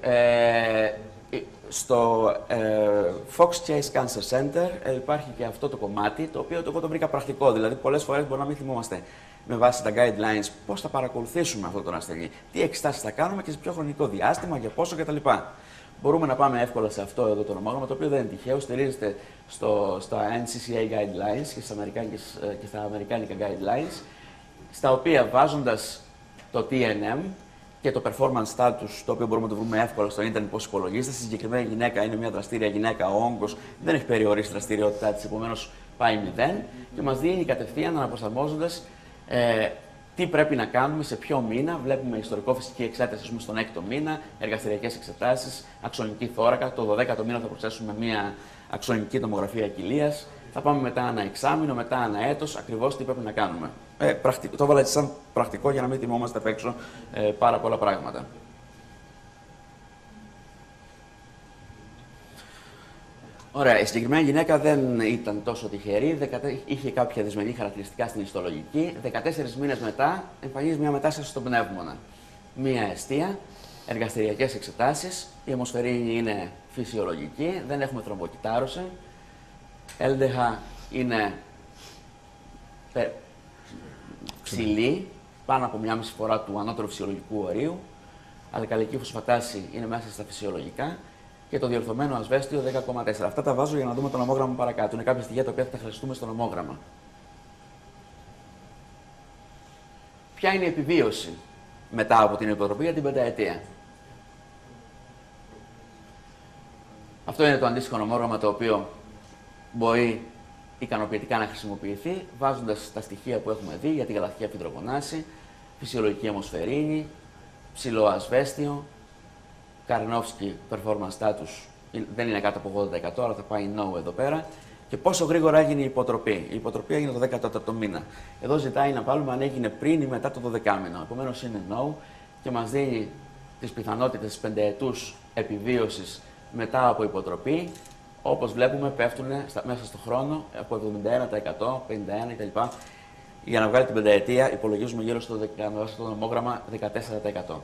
Στο Fox Chase Cancer Center υπάρχει και αυτό το κομμάτι, το οποίο εγώ το βρήκα πρακτικό. Δηλαδή, πολλές φορές μπορεί να μην θυμόμαστε με βάση τα guidelines πώς θα παρακολουθήσουμε αυτόν τον ασθενή, τι εξετάσεις θα κάνουμε και σε ποιο χρονικό διάστημα, για πόσο κτλ. Μπορούμε να πάμε εύκολα σε αυτό εδώ το νομόγραμμα, το οποίο δεν είναι τυχαίο, στηρίζεται στα NCCA guidelines και στα αμερικάνικα guidelines, στα οποία βάζοντας το TNM και το performance status, το οποίο μπορούμε να το βρούμε εύκολα στο ίντερνετ πώς υπολογίζεται. Στη συγκεκριμένη γυναίκα είναι μια δραστήρια γυναίκα, ο όγκος δεν έχει περιορίσει τη δραστηριότητά της, επομένως πάει 0 και μας δίνει κατευθείαν αναπροσαρμόζοντας τι πρέπει να κάνουμε, σε ποιο μήνα. Βλέπουμε ιστορικό-φυσική εξέταση στον 6ο μήνα, εργαστηριακές εξετάσεις, αξονική θώρακα. Το 12ο μήνα θα προσθέσουμε μια αξονική τομογραφία κοιλίας. Θα πάμε μετά ένα εξάμηνο, μετά ένα έτος, ακριβώς τι πρέπει να κάνουμε. Το έβαλα έτσι σαν πρακτικό για να μην θυμόμαστε απ' έξω πάρα πολλά πράγματα. Ωραία, η συγκεκριμένη γυναίκα δεν ήταν τόσο τυχερή, είχε κάποια δυσμενή χαρακτηριστικά στην ιστολογική. 14 μήνες μετά εμφανίζει μια μετάσταση στον πνεύμονα. Μια αιστεία, εργαστηριακές εξετάσεις, η αιμοσφαιρίνη είναι φυσιολογική, δεν έχουμε θρομβοκυτάρωση. LDH είναι ψηλή, πάνω από 1,5 φορά του ανώτερου φυσιολογικού ορίου. Αλκαλική φωσφατάση είναι μέσα στα φυσιολογικά. Και το διορθωμένο ασβέστιο 10,4. Αυτά τα βάζω για να δούμε το νομόγραμμα παρακάτω. Είναι κάποια στοιχεία τα οποία θα τα χρειαστούμε στο νομόγραμμα. Ποια είναι η επιβίωση μετά από την υποτροπή για την πενταετία? Αυτό είναι το αντίστοιχο νομόγραμμα το οποίο μπορεί ικανοποιητικά να χρησιμοποιηθεί βάζοντας τα στοιχεία που έχουμε δει για τη γαλακτική αφιδρογονάση, φυσιολογική αιμοσφαιρίνη, ψηλό ασβέστιο, Καρνόφσκι performance status δεν είναι κάτω από 80%, αλλά θα πάει no εδώ πέρα. Και πόσο γρήγορα έγινε η υποτροπή? Η υποτροπή έγινε το 14ο μήνα. Εδώ ζητάει να βάλουμε αν έγινε πριν ή μετά το 12ο μήνα. Επομένως είναι no και μας δίνει τις πιθανότητες της πενταετούς επιβίωσης μετά από υποτροπή. Όπως βλέπουμε πέφτουν μέσα στον χρόνο από 71%, 51% κτλ. Για να βγάλει την πενταετία υπολογίζουμε γύρω στο νομόγραμμα 14%.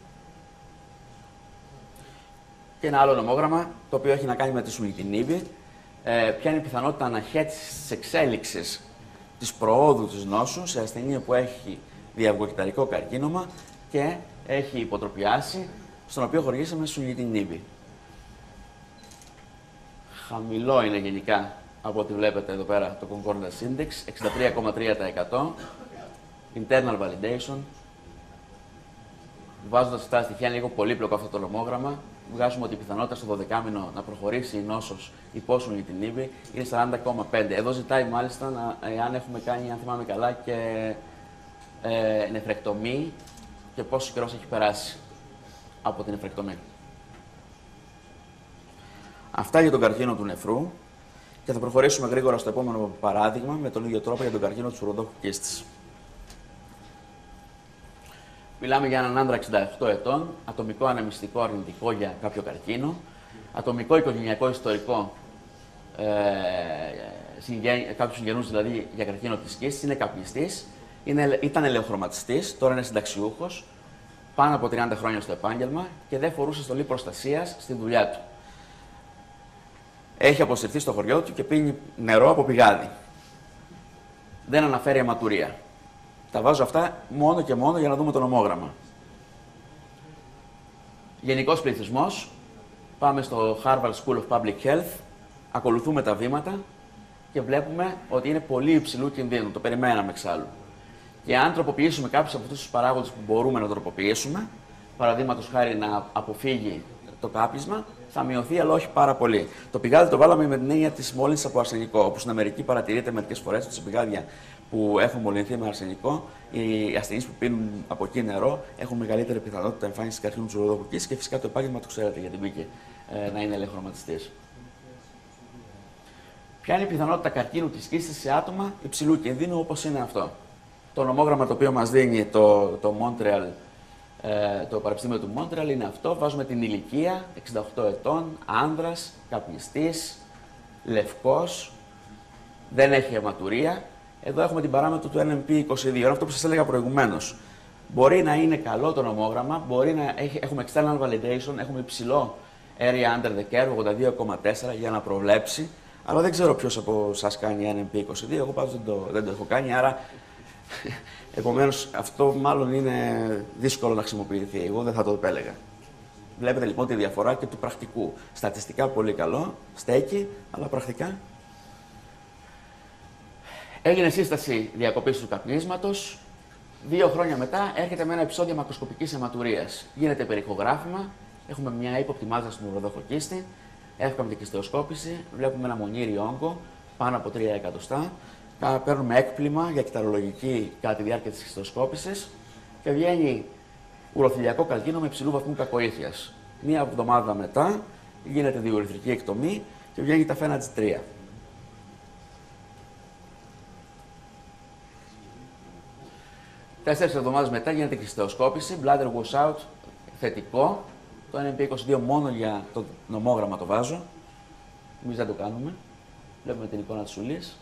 Και ένα άλλο νομόγραμμα το οποίο έχει να κάνει με τη σουγητινίβη. Ποια είναι η πιθανότητα αναχέτησης της εξέλιξης της προόδου της νόσου σε ασθενή που έχει διαυγοκυταρικό καρκίνωμα και έχει υποτροπιάσει, στον οποίο χορηγήσαμε σουγητινίβη. Χαμηλό είναι γενικά από ό,τι βλέπετε εδώ πέρα το Concordance Index, 63,3%. Internal validation. Βάζοντας τα στοιχεία, είναι λίγο πολύπλοκο αυτό το νομόγραμμα. Βγάζουμε ότι η πιθανότητα στο 12μηνο να προχωρήσει η νόσος υπόσουγητινίβη είναι 40,5. Εδώ ζητάει μάλιστα αν έχουμε κάνει, αν θυμάμαι καλά, και νεφρεκτομή και πόσο καιρός έχει περάσει από την νεφρεκτομή. Αυτά για τον καρκίνο του νεφρού και θα προχωρήσουμε γρήγορα στο επόμενο παράδειγμα με τον ίδιο τρόπο για τον καρκίνο του ουροδόχου κίστης. Μιλάμε για έναν άντρα 68 ετών, ατομικό ανεμιστικό αρνητικό για κάποιο καρκίνο, ατομικό οικογενειακό ιστορικό, κάποιους συγγενούς δηλαδή για καρκίνο της κίστης, είναι καπνιστής, ήταν ελαιοχρωματιστής, τώρα είναι συνταξιούχος, πάνω από 30 χρόνια στο επάγγελμα και δεν φορούσε στολή προστασίας στη δουλειά του. Έχει αποσυρθεί στο χωριό του και πίνει νερό από πηγάδι. Δεν αναφέρει αιματουρία. Τα βάζω αυτά μόνο και μόνο για να δούμε το νομόγραμμα. Γενικός πληθυσμός. Πάμε στο Harvard School of Public Health. Ακολουθούμε τα βήματα και βλέπουμε ότι είναι πολύ υψηλού κινδύνου. Το περιμέναμε εξάλλου. Και αν τροποποιήσουμε κάποιους από αυτούς τους παράγοντες που μπορούμε να τροποποιήσουμε, παραδείγματος χάρη να αποφύγει το κάπνισμα, θα μειωθεί, αλλά όχι πάρα πολύ. Το πηγάδι το βάλαμε με την έννοια της μόλυνσης από αρσενικό. Όπως στην Αμερική παρατηρείται μερικές φορές ότι σε πηγάδια που έχουν μολυνθεί με αρσενικό, οι ασθενείς που πίνουν από εκεί νερό έχουν μεγαλύτερη πιθανότητα εμφάνισης καρκίνου του ουροδόχου κίστης και φυσικά το επάγγελμα το ξέρετε γιατί μπήκε να είναι ελαιοχρωματιστής. Ποια είναι η πιθανότητα καρκίνου της κίστης σε άτομα υψηλού κινδύνου όπως είναι αυτό? Το νομόγραμμα το οποίο μας δίνει το Montreal, το Πανεπιστήμιο του Μόντρεαλ είναι αυτό. Βάζουμε την ηλικία, 68 ετών, άνδρας, καπνιστής, λευκός, δεν έχει αιματουρία. Εδώ έχουμε την παράμετρο του NMP22, είναι αυτό που σας έλεγα προηγουμένως. Μπορεί να είναι καλό το νομόγραμμα, μπορεί να έχουμε external validation, έχουμε υψηλό area under the curve, 82,4 για να προβλέψει, αλλά δεν ξέρω ποιος από εσάς κάνει NMP22, εγώ πάντως δεν το έχω κάνει, άρα επομένως αυτό μάλλον είναι δύσκολο να χρησιμοποιηθεί, εγώ δεν θα το επέλεγα. Βλέπετε λοιπόν τη διαφορά και του πρακτικού. Στατιστικά πολύ καλό, στέκει, αλλά πρακτικά. Έγινε σύσταση διακοπής του καπνίσματος. 2 χρόνια μετά έρχεται με ένα επεισόδιο μακροσκοπικής αιματουρίας. Γίνεται περιχογράφημα, έχουμε μια ύποπτη μάζα στον ουροδόχο κίστη, εύκαμπτη κιστεοσκόπηση, βλέπουμε ένα μονήρι όγκο πάνω από 3 εκατοστά. Παίρνουμε έκπλημα για κυταρολογική κατά τη διάρκεια της κιστεοσκόπησης και βγαίνει ουροθυλιακό καρκίνο με υψηλού βαθμού κακοήθειας. Μία εβδομάδα μετά γίνεται διουρηθρική εκτομή και βγαίνει τα φένα G3. Τέσσερις εβδομάδες μετά γίνεται κιστεοσκόπηση, bladder washout θετικό. Το NMP22 μόνο για το νομόγραμμα το βάζω. Εμείς δεν το κάνουμε. Βλέπουμε την εικόνα της ουλής.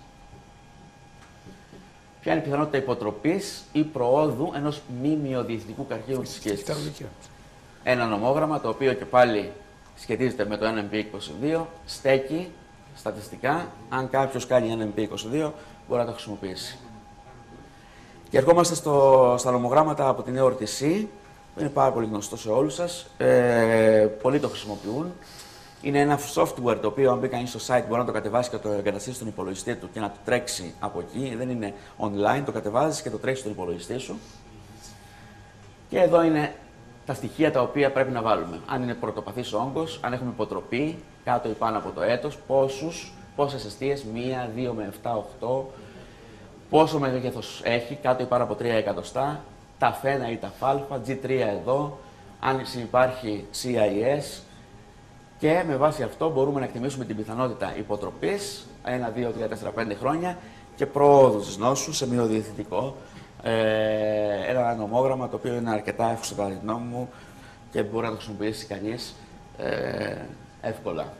Ποια είναι η πιθανότητα υποτροπής ή προόδου ενός μη μυοδιαιτητικού καρκίνου της κίστης? Ένα νομόγραμμα το οποίο και πάλι σχετίζεται με το NMP22, στέκει στατιστικά. Αν κάποιος κάνει NMP22, μπορεί να το χρησιμοποιήσει. Και ερχόμαστε στα νομογράμματα από την EORTC, που είναι πάρα πολύ γνωστό σε όλους σας. Πολλοί το χρησιμοποιούν. Είναι ένα software το οποίο, αν μπει κανείς στο site, μπορεί να το κατεβάσει και το εγκαταστήσει στον υπολογιστή του και να το τρέξει από εκεί. Δεν είναι online, το κατεβάζεις και το τρέξει στον υπολογιστή σου. Και εδώ είναι τα στοιχεία τα οποία πρέπει να βάλουμε. Αν είναι πρωτοπαθής όγκος, αν έχουμε υποτροπή, κάτω ή πάνω από το έτος, πόσες αιστείες, 1, 2 με 7, 8, πόσο μέγεθος έχει, κάτω ή πάνω από 3 εκατοστά, τα φένα ή τα φάλφα, G3 εδώ, αν υπάρχει CIS. Και με βάση αυτό μπορούμε να εκτιμήσουμε την πιθανότητα υποτροπής 1, 2, 3, 4, 5 χρόνια και πρόοδου της νόσου σε μειοδιαιτητικό. Ένα νομόγραμμα το οποίο είναι αρκετά εύκολο κατά τη γνώμη μου και μπορεί να το χρησιμοποιήσει κανείς εύκολα.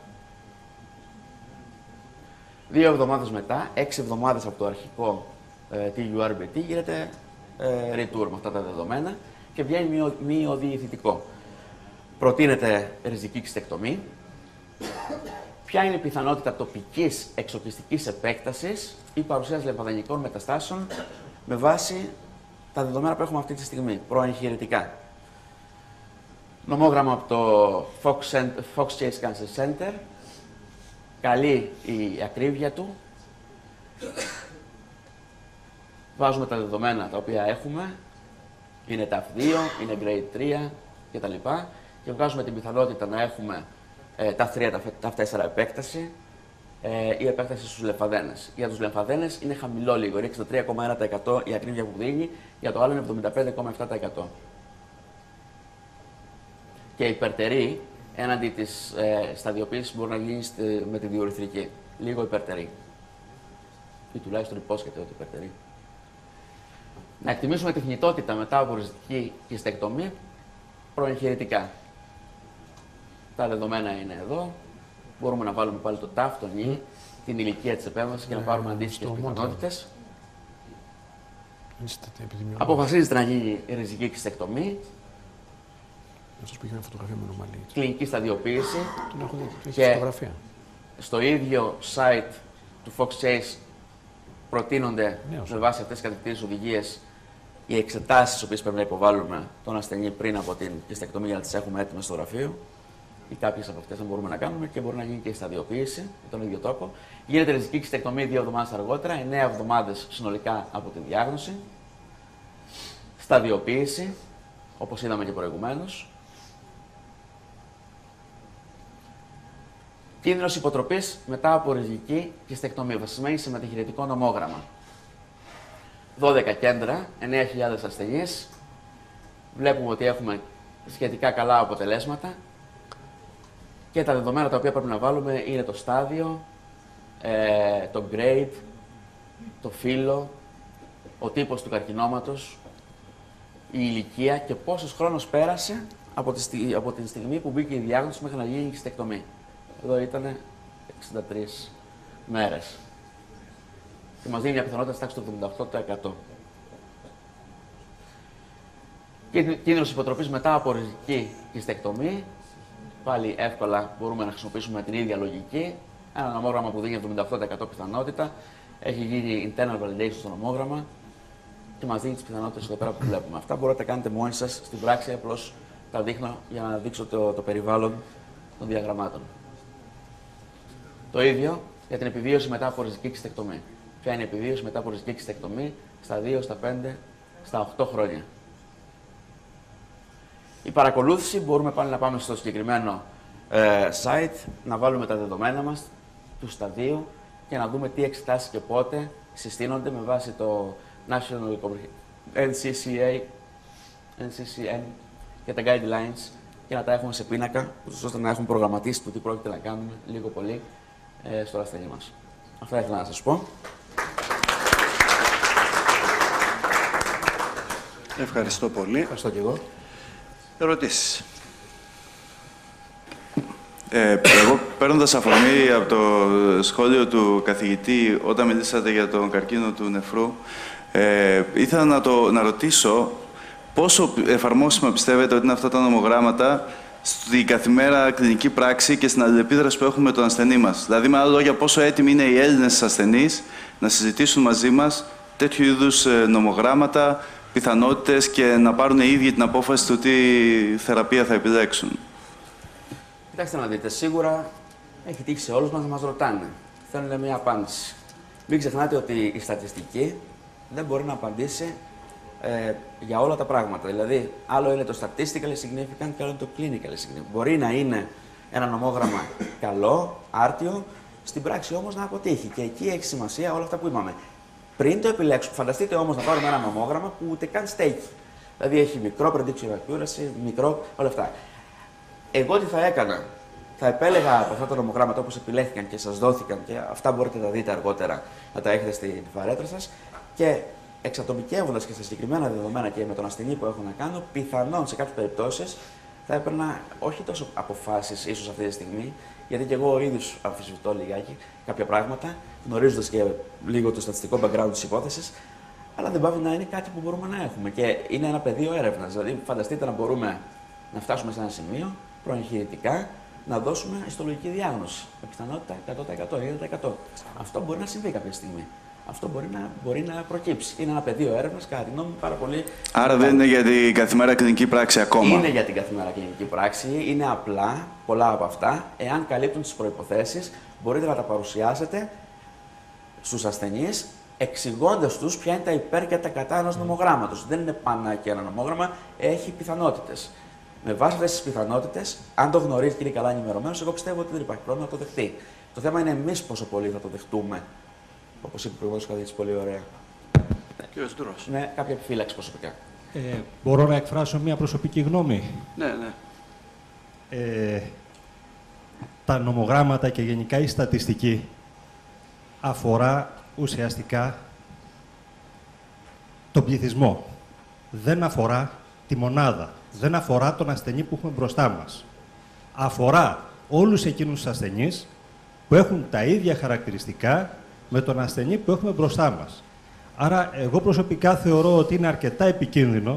2 εβδομάδες μετά, 6 εβδομάδες από το αρχικό TURBT, γίνεται return με αυτά τα δεδομένα και βγαίνει μειοδιαιτητικό. Προτείνεται ριζική ξυστεκτομή. Ποια είναι η πιθανότητα τοπικής εξοπλιστικής επέκτασης ή παρουσίας λεμφαδενικών μεταστάσεων με βάση τα δεδομένα που έχουμε αυτή τη στιγμή, προεγχειρητικά. Νομόγραμμα από το Fox Chase Cancer Center. Καλή η ακρίβεια του. Βάζουμε τα δεδομένα τα οποία έχουμε. Είναι TAF2, είναι Grade 3 κτλ. Και βγάζουμε την πιθανότητα να έχουμε TAF3, TAF4 επέκταση ή επέκταση στους λεμφαδένες. Για τους λεμφαδένες είναι χαμηλό λίγο, είναι 63,1% η ακρίβεια που δίνει, για το άλλο είναι 75,7%. Και υπερτερή έναντι της σταδιοποίησης μπορεί να γίνει με τη διορυθρική. Λίγο υπερτερή. Ή τουλάχιστον υπόσχεται ότι υπερτερή. Να εκτιμήσουμε τη θνητότητα μετά από ριζική κυστεκτομή προεγχειρητικά. Τα δεδομένα είναι εδώ. Μπορούμε να βάλουμε πάλι το TAF, τον Ι, την ηλικία της επέμβασης και να πάρουμε αντίστοιχες πιθανότητες. Αποφασίζεται να γίνει η ριζική κυστεκτομή. Κλινική σταδιοποίηση. Και στο ίδιο site του Fox Chase προτείνονται με βάση αυτές τις κατευθυντήριες οδηγίες οι εξετάσεις τις οποίες πρέπει να υποβάλουμε τον ασθενή πριν από την κυστεκτομή για να τις έχουμε έτοιμες στο γραφείο. Ή κάποιες από αυτές δεν μπορούμε να κάνουμε και μπορεί να γίνει και η σταδιοποίηση με τον ίδιο τρόπο. Γίνεται ριζική κυστεκτομή 2 εβδομάδες αργότερα, 9 εβδομάδες συνολικά από τη διάγνωση. Σταδιοποίηση, όπως είδαμε και προηγουμένως. Κίνδυνος υποτροπής μετά από ριζική κυστεκτομή, βασισμένη σε μεταχειρητικό νομόγραμμα. 12 κέντρα, 9.000 ασθενείς. Βλέπουμε ότι έχουμε σχετικά καλά αποτελέσματα. Και τα δεδομένα τα οποία πρέπει να βάλουμε είναι το στάδιο, το grade, το φύλο, ο τύπος του καρκινώματος, η ηλικία και πόσος χρόνος πέρασε από την στιγμή που μπήκε η διάγνωση μέχρι να γίνει η κυστεκτομή. Εδώ ήταν 63 μέρες. Και μας δίνει μια πιθανότητα στάξη του 78%. Κίνδυνος υποτροπής μετά από ριζική κυστεκτομή. Πάλι εύκολα μπορούμε να χρησιμοποιήσουμε την ίδια λογική. Ένα νομόγραμμα που δίνει 78% πιθανότητα. Έχει γίνει internal validation στο νομόγραμμα και μας δίνει τις πιθανότητες εδώ πέρα που βλέπουμε. Αυτά μπορείτε να τα κάνετε μόνοι σας στην πράξη, απλώς τα δείχνω για να δείξω το περιβάλλον των διαγραμμάτων. Το ίδιο για την επιβίωση μετά από ριζική κυστεκτομή. Ποια είναι η επιβίωση μετά από ριζική κυστεκτομή στα 2, στα 5, στα 8 χρόνια. Η παρακολούθηση, μπορούμε πάλι να πάμε στο συγκεκριμένο site, να βάλουμε τα δεδομένα μας του σταδίου και να δούμε τι εξετάσεις και πότε συστήνονται με βάση το National NCCN και τα guidelines και να τα έχουμε σε πίνακα, ώστε να έχουμε προγραμματίσει το τι πρόκειται να κάνουμε λίγο πολύ στο ασθενή μας. Αυτά ήθελα να σας πω. Ευχαριστώ πολύ. Ευχαριστώ και εγώ. Ερωτήσεις. Εγώ παίρνοντας αφορμή από το σχόλιο του καθηγητή όταν μιλήσατε για τον καρκίνο του νεφρού, ήθελα να ρωτήσω πόσο εφαρμόσιμα πιστεύετε ότι είναι αυτά τα νομογράμματα στην καθημερινή κλινική πράξη και στην αλληλεπίδραση που έχουμε με τον ασθενή μας. Δηλαδή, με άλλα λόγια, πόσο έτοιμοι είναι οι Έλληνες ασθενείς να συζητήσουν μαζί μας τέτοιου είδους νομογράμματα, πιθανότητες και να πάρουν οι ίδιοι την απόφαση του τι θεραπεία θα επιλέξουν. Κοιτάξτε να δείτε, σίγουρα έχει τύχει σε όλους μας να μας ρωτάνε. Θέλουν μια απάντηση. Μην ξεχνάτε ότι η στατιστική δεν μπορεί να απαντήσει για όλα τα πράγματα. Δηλαδή, άλλο είναι το statistically significant και άλλο είναι το clinically significant. Μπορεί να είναι ένα νομόγραμμα καλό, άρτιο, στην πράξη όμως να αποτύχει. Και εκεί έχει σημασία όλα αυτά που είπαμε. Πριν το επιλέξουμε, φανταστείτε όμως να πάρουμε ένα νομόγραμμα που ούτε καν στέκει. Δηλαδή έχει μικρό prediction accuracy, μικρό, όλα αυτά. Εγώ τι θα έκανα? Θα επέλεγα από αυτά τα νομογράμματα όπως επιλέχθηκαν και σας δόθηκαν και αυτά μπορείτε να τα δείτε αργότερα, να τα έχετε στην φαρέτρα σας και εξατομικεύοντας και στα συγκεκριμένα δεδομένα και με τον ασθενή που έχω να κάνω, πιθανόν σε κάποιες περιπτώσεις θα έπαιρνα όχι τόσο αποφάσεις ίσως αυτή τη στιγμή, γιατί και εγώ ο ίδιος αμφισβητώ λιγάκι κάποια πράγματα, γνωρίζοντας και λίγο το στατιστικό background της υπόθεσης, αλλά δεν πάβει να είναι κάτι που μπορούμε να έχουμε και είναι ένα πεδίο έρευνας. Δηλαδή, φανταστείτε να μπορούμε να φτάσουμε σε ένα σημείο προεγχειρητικά να δώσουμε ιστολογική διάγνωση με πιθανότητα 100%, 90%. Αυτό μπορεί να συμβεί κάποια στιγμή. Αυτό μπορεί να προκύψει. Είναι ένα πεδίο έρευνας, κατά τη γνώμη μου, πάρα πολύ. Άρα δεν είναι για την καθημερινή κλινική πράξη ακόμα. Είναι για την καθημερινή κλινική πράξη. Είναι απλά πολλά από αυτά. Εάν καλύπτουν τις προϋποθέσεις, μπορείτε να τα παρουσιάσετε στους ασθενείς, εξηγώντας τους ποια είναι τα υπέρ και τα κατά ενός νομογράμματος. Δεν είναι πανάκι ένα νομόγραμμα, έχει πιθανότητες. Με βάση αυτές τις πιθανότητες, αν το γνωρίζει και είναι καλά ενημερωμένος, εγώ πιστεύω ότι δεν υπάρχει πρόβλημα να το δεχτεί. Το θέμα είναι εμείς πόσο πολύ θα το δεχτούμε. Όπως είπε προηγουμένως ο καθηγητής, πολύ ωραία. Κύριος Ντούρος. Ναι, κάποια επιφύλαξη προσωπικά. Μπορώ να εκφράσω μια προσωπική γνώμη? Ναι, ναι. Τα νομογράμματα και γενικά η στατιστική αφορά ουσιαστικά τον πληθυσμό. Δεν αφορά τη μονάδα. Δεν αφορά τον ασθενή που έχουμε μπροστά μας. Αφορά όλους εκείνους τους ασθενείς που έχουν τα ίδια χαρακτηριστικά με τον ασθενή που έχουμε μπροστά μας. Άρα, εγώ προσωπικά θεωρώ ότι είναι αρκετά επικίνδυνο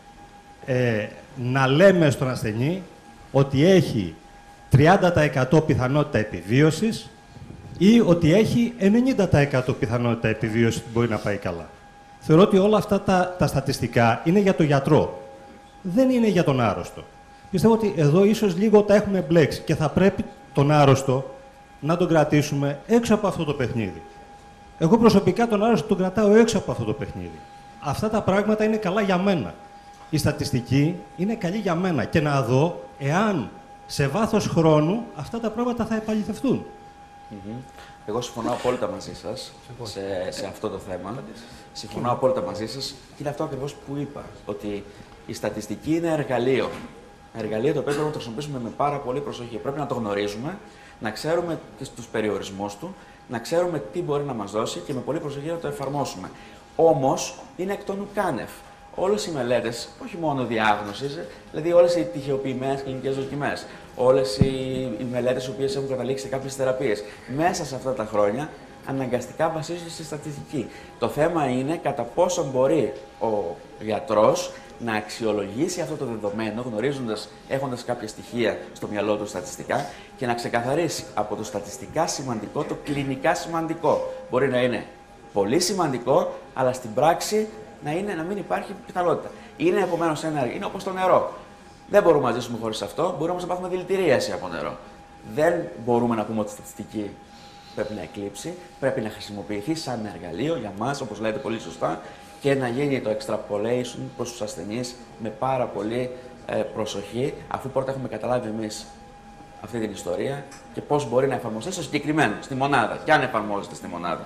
να λέμε στον ασθενή ότι έχει 30% πιθανότητα επιβίωσης ή ότι έχει 90% πιθανότητα επιβίωσης ότι μπορεί να πάει καλά. Θεωρώ ότι όλα αυτά τα στατιστικά είναι για τον γιατρό. Δεν είναι για τον άρρωστο. Πιστεύω ότι εδώ ίσως λίγο τα έχουμε μπλέξει και θα πρέπει τον άρρωστο να τον κρατήσουμε έξω από αυτό το παιχνίδι. Εγώ προσωπικά τον άρρωστο τον κρατάω έξω από αυτό το παιχνίδι. Αυτά τα πράγματα είναι καλά για μένα. Η στατιστική είναι καλή για μένα και να δω εάν σε βάθος χρόνου αυτά τα πράγματα θα επαληθευτούν. Εγώ συμφωνώ απόλυτα μαζί σας σε αυτό το θέμα. Συμφωνώ απόλυτα μαζί σας και είναι αυτό ακριβώς που είπα, ότι η στατιστική είναι εργαλείο. Εργαλείο το οποίο πρέπει να το χρησιμοποιήσουμε με πάρα πολύ προσοχή. Πρέπει να το γνωρίζουμε, να ξέρουμε και τους περιορισμούς του, να ξέρουμε τι μπορεί να μας δώσει και με πολύ προσοχή να το εφαρμόσουμε. Όμως, είναι εκ των ουκάνευ. Όλες οι μελέτες, όχι μόνο διάγνωσης, δηλαδή όλες οι τυχεοποιημένες κλινικές δοκιμές, όλες οι μελέτες οι οποίες έχουν καταλήξει σε κάποιες θεραπείες, μέσα σε αυτά τα χρόνια αναγκαστικά βασίζονται στη στατιστική. Το θέμα είναι κατά πόσο μπορεί ο γιατρός να αξιολογήσει αυτό το δεδομένο, έχοντας κάποια στοιχεία στο μυαλό του στατιστικά και να ξεκαθαρίσει από το στατιστικά σημαντικό το κλινικά σημαντικό. Μπορεί να είναι πολύ σημαντικό, αλλά στην πράξη να μην υπάρχει πιθανότητα. Είναι επομένως είναι όπως το νερό. Δεν μπορούμε να ζήσουμε χωρίς αυτό, μπορούμε όμως να πάθουμε δηλητηρίαση από νερό. Δεν μπορούμε να πούμε ότι η στατιστική πρέπει να εκλείψει, πρέπει να χρησιμοποιηθεί σαν εργαλείο για μας, όπως λέτε πολύ σωστά, και να γίνει το extrapolation προς τους ασθενείς με πάρα πολύ προσοχή, αφού πρώτα έχουμε καταλάβει εμείς αυτή την ιστορία και πώς μπορεί να εφαρμοστεί στο συγκεκριμένο, στη μονάδα, και αν εφαρμόζεται στη μονάδα.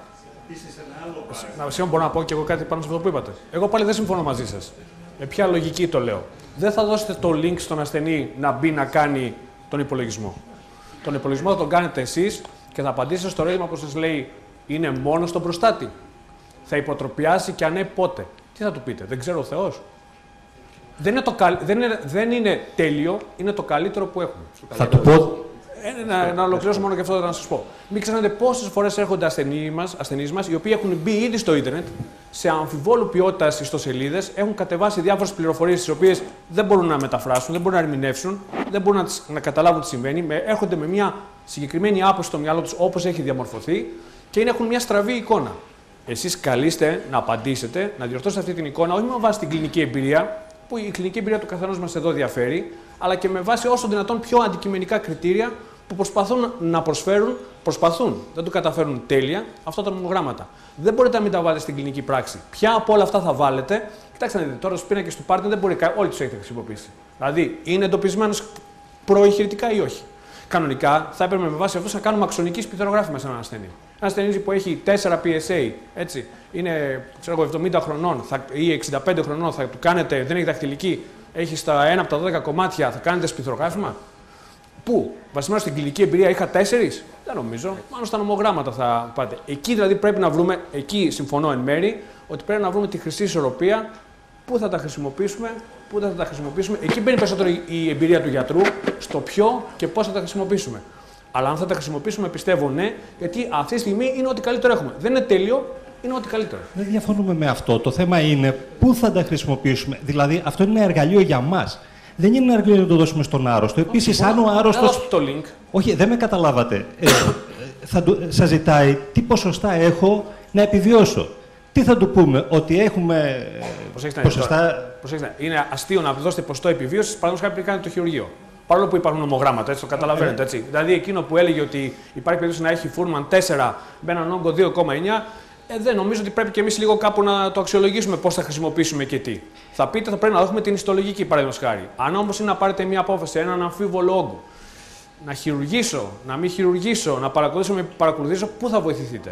Σήμερα μπορώ να πω και εγώ κάτι πάνω σε αυτό που είπατε. Εγώ πάλι δεν συμφωνώ μαζί σας. Με ποια λογική το λέω? Δεν θα δώσετε το link στον ασθενή να μπει να κάνει τον υπολογισμό. Τον υπολογισμό θα τον κάνετε εσείς και θα απαντήσετε στο ερώτημα που σας λέει, είναι μόνο στον προστάτη? Θα υποτροπιάσει και αν ναι, πότε? Τι θα του πείτε? Δεν ξέρω ο Θεός. Δεν είναι τέλειο, είναι το καλύτερο που έχουμε. Θα του πω, Να ολοκληρώσω μόνο και αυτό να σας πω. Μην ξεχνάτε πόσες φορές έρχονται ασθενείς μας, οι οποίοι έχουν μπει ήδη στο ίντερνετ, σε αμφιβόλου ποιότητας ιστοσελίδες, έχουν κατεβάσει διάφορες πληροφορίες τις οποίες δεν μπορούν να μεταφράσουν, δεν μπορούν να ερμηνεύσουν, δεν μπορούν να καταλάβουν τι συμβαίνει. Έρχονται με μια συγκεκριμένη άποψη στο μυαλό τους όπως έχει διαμορφωθεί και έχουν μια στραβή εικόνα. Εσείς καλείστε να απαντήσετε, να διορθώσετε αυτή την εικόνα, όχι με βάση την κλινική εμπειρία, που η κλινική εμπειρία του καθενός μας εδώ διαφέρει, αλλά και με βάση όσο δυνατόν πιο αντικειμενικά κριτήρια που προσπαθούν να προσφέρουν, δεν το καταφέρουν τέλεια, αυτά τα νομογράμματα. Δεν μπορείτε να μην τα βάλετε στην κλινική πράξη. Ποια από όλα αυτά θα βάλετε? Κοιτάξτε να δείτε, τώρα στους πίνακες του πάρτι δεν μπορεί όλοι τους έχετε χρησιμοποιήσει. Δηλαδή, είναι εντοπισμένος προεγχειρητικά ή όχι. Κανονικά θα έπρεπε με βάση αυτό να κάνουμε αξονική σπιθερογράφημα σε έναν ασθενή. Ένα ασθενή που έχει 4 PSA, έτσι, είναι 70 χρονών ή 65 χρονών, θα του κάνετε, δεν έχει δαχτυλική, έχει στα ένα από τα 12 κομμάτια, θα κάνετε σπιθερογράφημα. Πού? Βασισμένο στην κλινική εμπειρία είχα 4? Δεν νομίζω. Μόνο στα νομογράμματα θα πάτε. Εκεί δηλαδή πρέπει να βρούμε, εκεί συμφωνώ εν μέρη, ότι πρέπει να βρούμε τη χρυσή ισορροπία, πού θα τα χρησιμοποιήσουμε, πού δεν θα τα χρησιμοποιήσουμε. Εκεί μπαίνει περισσότερο η εμπειρία του γιατρού, στο ποιο και πώς θα τα χρησιμοποιήσουμε. Αλλά αν θα τα χρησιμοποιήσουμε, πιστεύω ναι, γιατί αυτή τη στιγμή είναι ό,τι καλύτερο έχουμε. Δεν είναι τέλειο, είναι ό,τι καλύτερο. Δεν διαφωνούμε με αυτό. Το θέμα είναι πού θα τα χρησιμοποιήσουμε. Δηλαδή, αυτό είναι ένα εργαλείο για μας. Δεν είναι ένα εργαλείο να το δώσουμε στον άρρωστο. Επίσης, αν ο άρρωστος. Το link. Όχι, δεν με καταλάβατε. Σας ζητάει τι ποσοστά έχω να επιβιώσω. Τι θα του πούμε, ότι έχουμε ποσοστά. Προσέξτε, είναι αστείο να δώσετε ποσοστό επιβίωσης, παραδείγματος χάρη πριν κάνετε το χειρουργείο. Παρόλο που υπάρχουν νομογράμματα, έτσι το καταλαβαίνετε. Έτσι. Δηλαδή, εκείνο που έλεγε ότι υπάρχει περίπτωση να έχει Φούρμαν 4 με έναν όγκο 2,9, δεν νομίζω ότι πρέπει και εμείς λίγο κάπου να το αξιολογήσουμε πώς θα χρησιμοποιήσουμε και τι. Θα πείτε, θα πρέπει να έχουμε την ιστολογική, παραδείγματος χάρη. Αν όμως είναι να πάρετε μια απόφαση, έναν αμφίβολο όγκο, να χειρουργήσω, να μην χειρουργήσω, να παρακολουθήσω, να μην παρακολουθήσω, πού θα βοηθηθείτε?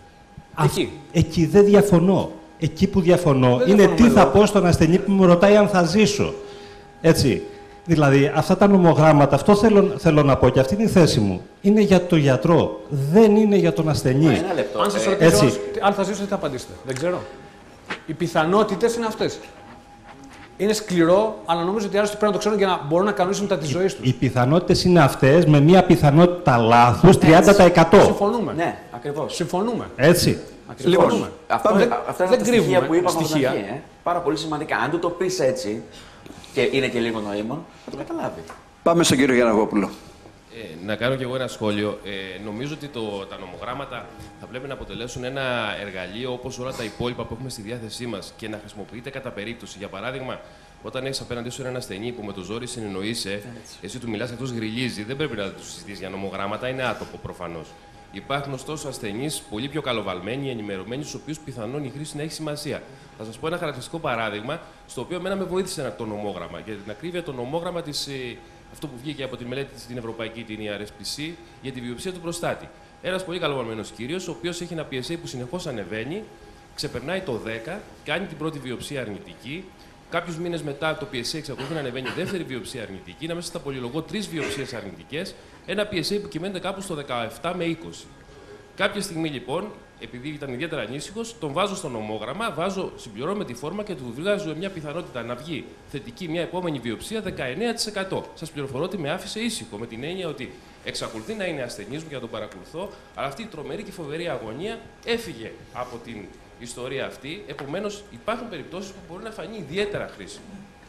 Εκεί δεν διαφωνώ. Εκεί που διαφωνώ είναι τι θα πω στον ασθενή που μου ρωτάει αν θα ζήσω. Έτσι. Δηλαδή, αυτά τα νομογράμματα, αυτό θέλω να πω και αυτή είναι η θέση μου. Είναι για τον γιατρό, δεν είναι για τον ασθενή. Ένα λεπτό. Αν σας ρωτήσω αν θα ζήσω, τι θα απαντήσετε? Δεν ξέρω. Οι πιθανότητες είναι αυτές. Είναι σκληρό, αλλά νομίζω ότι οι άρρωστοι πρέπει να το ξέρουν για να μπορούν να κανονίσουν τα της ζωής τους. Οι πιθανότητες είναι αυτές, με μια πιθανότητα λάθους 30%. Συμφωνούμε. Ναι, ακριβώς. Συμφωνούμε. Έτσι. Λοιπόν, αυτά είναι τα στοιχεία που είπαμε στοιχεία. από την αρχή. Πάρα πολύ σημαντικά. Αν του το πεις έτσι, και είναι και λίγο νοήμων, θα το καταλάβει. Πάμε στον κύριο Γιανναγόπουλο. Να κάνω κι εγώ ένα σχόλιο. Νομίζω ότι τα νομογράμματα θα πρέπει να αποτελέσουν ένα εργαλείο όπως όλα τα υπόλοιπα που έχουμε στη διάθεσή μας και να χρησιμοποιείται κατά περίπτωση. Για παράδειγμα, όταν έχεις απέναντί σου έναν ασθενή που με το ζόρι συνεννοείσαι, εσύ του μιλάς, αυτός γριλίζει, δεν πρέπει να του συζητήσεις για νομογράμματα, είναι άτομο προφανώς. Υπάρχουν ωστόσο ασθενείς πολύ πιο καλοβαλμένοι, ενημερωμένοι, στους οποίους πιθανόν η χρήση να έχει σημασία. Θα σας πω ένα χαρακτηριστικό παράδειγμα, στο οποίο εμένα με βοήθησε το νομόγραμμα. Για την ακρίβεια, το νομόγραμμα αυτό που βγήκε από τη μελέτη την Ευρωπαϊκή, την RSPC, για τη βιοψία του προστάτη. Ένας πολύ καλοβαλμένος κύριος, ο οποίος έχει ένα PSA που συνεχώς ανεβαίνει, ξεπερνάει το 10, κάνει την πρώτη βιοψία αρνητική. Κάποιους μήνες μετά το PSA εξακολουθεί να ανεβαίνει, δεύτερη βιοψία αρνητική, να μέσα στα πολυλογώ 3 βιοψίες αρνητικές, ένα PSA που κυμαίνεται κάπου στο 17 με 20. Κάποια στιγμή λοιπόν, επειδή ήταν ιδιαίτερα ανήσυχος, τον βάζω στο νομόγραμμα, συμπληρώνω με τη φόρμα και του βγάζω μια πιθανότητα να βγει θετική μια επόμενη βιοψία 19%. Σας πληροφορώ ότι με άφησε ήσυχο, με την έννοια ότι εξακολουθεί να είναι ασθενής μου για να τον παρακολουθώ, αλλά αυτή η τρομερή και φοβερή αγωνία έφυγε από την ιστορία αυτή. Επομένως, υπάρχουν περιπτώσεις που μπορεί να φανεί ιδιαίτερα χρήσιμο.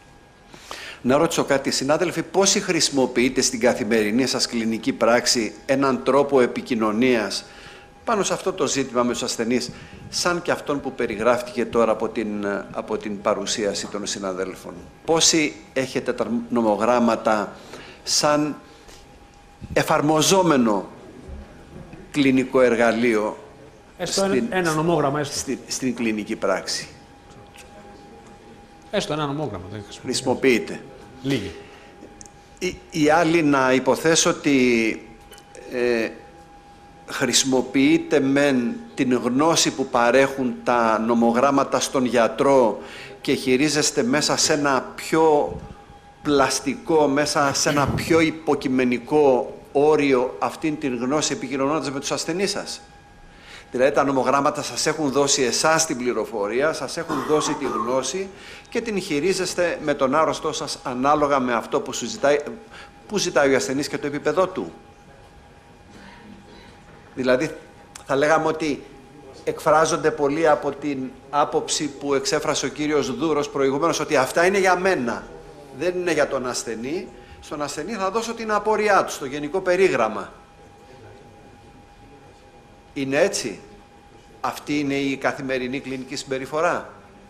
Να ρωτήσω κάτι, συνάδελφοι, πόσοι χρησιμοποιείτε στην καθημερινή σας κλινική πράξη έναν τρόπο επικοινωνίας πάνω σε αυτό το ζήτημα με τους ασθενείς, σαν και αυτόν που περιγράφτηκε τώρα από την παρουσίαση των συναδέλφων? Πόσοι έχετε τα νομογράμματα σαν εφαρμοζόμενο κλινικό εργαλείο ένα νομόγραμμα, στην κλινική πράξη? Έστω ένα νομόγραμμα. Χρησιμοποιείτε. Λίγοι. Οι άλλοι να υποθέσω ότι χρησιμοποιείτε μεν την γνώση που παρέχουν τα νομογράμματα στον γιατρό και χειρίζεστε μέσα σε ένα πιο πλαστικό, μέσα σε ένα πιο υποκειμενικό όριο αυτήν την γνώση επικοινωνώντας με τους ασθενείς σας. Δηλαδή τα νομογράμματα σας έχουν δώσει εσάς την πληροφορία, σας έχουν δώσει τη γνώση και την χειρίζεστε με τον άρρωστό σας ανάλογα με αυτό που ζητάει ο ασθενής και το επίπεδό του. Δηλαδή, θα λέγαμε ότι εκφράζονται πολύ από την άποψη που εξέφρασε ο κύριος Δούρος προηγουμένως, ότι αυτά είναι για μένα, δεν είναι για τον ασθενή. Στον ασθενή θα δώσω την απορία του, στο γενικό περίγραμμα. Είναι έτσι? Αυτή είναι η καθημερινή κλινική συμπεριφορά?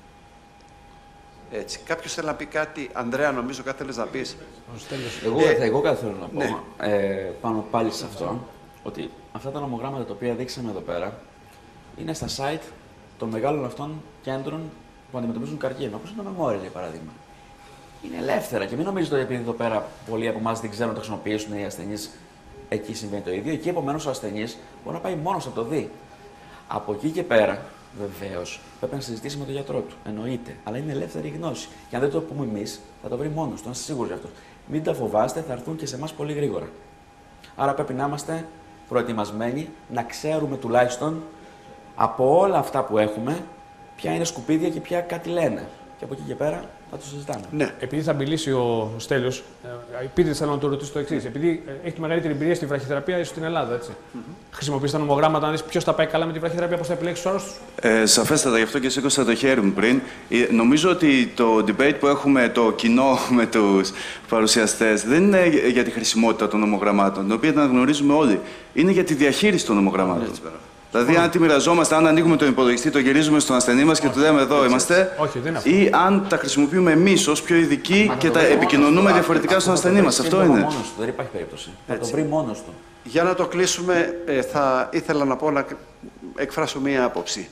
Έτσι. Κάποιος θέλει να πει κάτι? Ανδρέα, νομίζω κάτι θέλεις να πεις. Εγώ κάτι θέλω να πω, ναι. Πάνω πάλι σε αυτό, ότι αυτά τα νομογράμματα τα οποία δείξαμε εδώ πέρα είναι στα site των μεγάλων αυτών κέντρων που αντιμετωπίζουν καρκίνο, όπως είναι το Memorial, για παράδειγμα. Είναι ελεύθερα και μην νομίζετε ότι επειδή εδώ πέρα πολλοί από εμάς δεν ξέρουν να το χρησιμοποιήσουν οι ασθενείς, εκεί συμβαίνει το ίδιο. Εκεί επομένως ο ασθενής μπορεί να πάει μόνος να το δει. Από εκεί και πέρα, βεβαίως, πρέπει να συζητήσει με τον γιατρό του. Εννοείται. Αλλά είναι ελεύθερη η γνώση. Και αν δεν το πούμε εμείς, θα το βρει μόνος του. Να είστε σίγουροι γι' αυτό. Μην τα φοβάστε, θα έρθουν και σε εμάς πολύ γρήγορα. Άρα πρέπει να είμαστε προετοιμασμένοι, να ξέρουμε τουλάχιστον από όλα αυτά που έχουμε, ποια είναι σκουπίδια και ποια κάτι λένε. Και από εκεί και πέρα θα το συζητάμε. Ναι. Επειδή θα μιλήσει ο Στέλιος, επειδή θέλω να το ρωτήσω το εξής. Επειδή έχει τη μεγαλύτερη εμπειρία στη βραχυθεραπεία, ίσως στην Ελλάδα, έτσι. Χρησιμοποιείς τα νομογράμματα να δεις ποιος θα πάει καλά με τη βραχυθεραπεία, πώς θα επιλέξεις τους άρρωστους. Σαφέστατα, γι' αυτό και σήκωσα το χέρι μου πριν. Νομίζω ότι το debate που έχουμε το κοινό με τους παρουσιαστές δεν είναι για τη χρησιμότητα των νομογραμμάτων, την οποία την αναγνωρίζουμε όλοι. Είναι για τη διαχείριση των νομογραμμάτων. Δηλαδή, αν τη μοιραζόμαστε, αν ανοίγουμε τον υπολογιστή, το γυρίζουμε στον ασθενή μας και του λέμε εδώ είμαστε, Όχι, δεν είναι αυτό. ή αν τα χρησιμοποιούμε εμείς ως πιο ειδικοί και τα επικοινωνούμε διαφορετικά στον ασθενή μας. Αυτό είναι. Μόνος του, δεν υπάρχει περίπτωση. Θα το βρει μόνος του. Για να το κλείσουμε, θα ήθελα να πω να εκφράσω μία άποψη.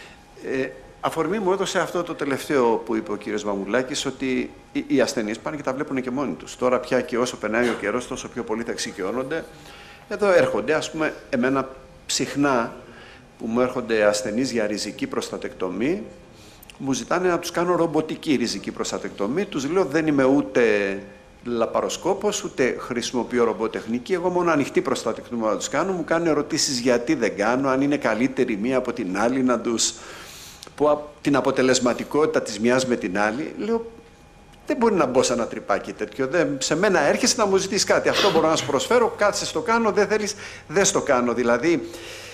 Αφορμή μου έδωσε αυτό το τελευταίο που είπε ο κύριος Μαμουλάκης, ότι οι ασθενείς πάνε και τα βλέπουν και μόνοι τους. Τώρα πια και όσο περνάει ο καιρός, τόσο πιο πολύ θα εξοικειώνονται. Εδώ έρχονται, ας πούμε, εμένα συχνά που μου έρχονται ασθενείς για ριζική προστατεκτομή, μου ζητάνε να τους κάνω ρομποτική ριζική προστατεκτομή. Τους λέω δεν είμαι ούτε λαπαροσκόπος, ούτε χρησιμοποιώ ρομποτεχνική. Εγώ μόνο ανοιχτή προστατεκτομή να τους κάνω. Μου κάνουν ερωτήσεις γιατί δεν κάνω, αν είναι καλύτερη μία από την άλλη, να τους πω την αποτελεσματικότητα της μιας με την άλλη. Λέω, δεν μπορεί να μπω σε ένα τρυπάκι τέτοιο. Σε μένα έρχεσαι να μου ζητήσεις κάτι. Αυτό μπορώ να σου προσφέρω, κάτσε στο κάνω, δεν θέλεις, δεν στο κάνω. Δηλαδή,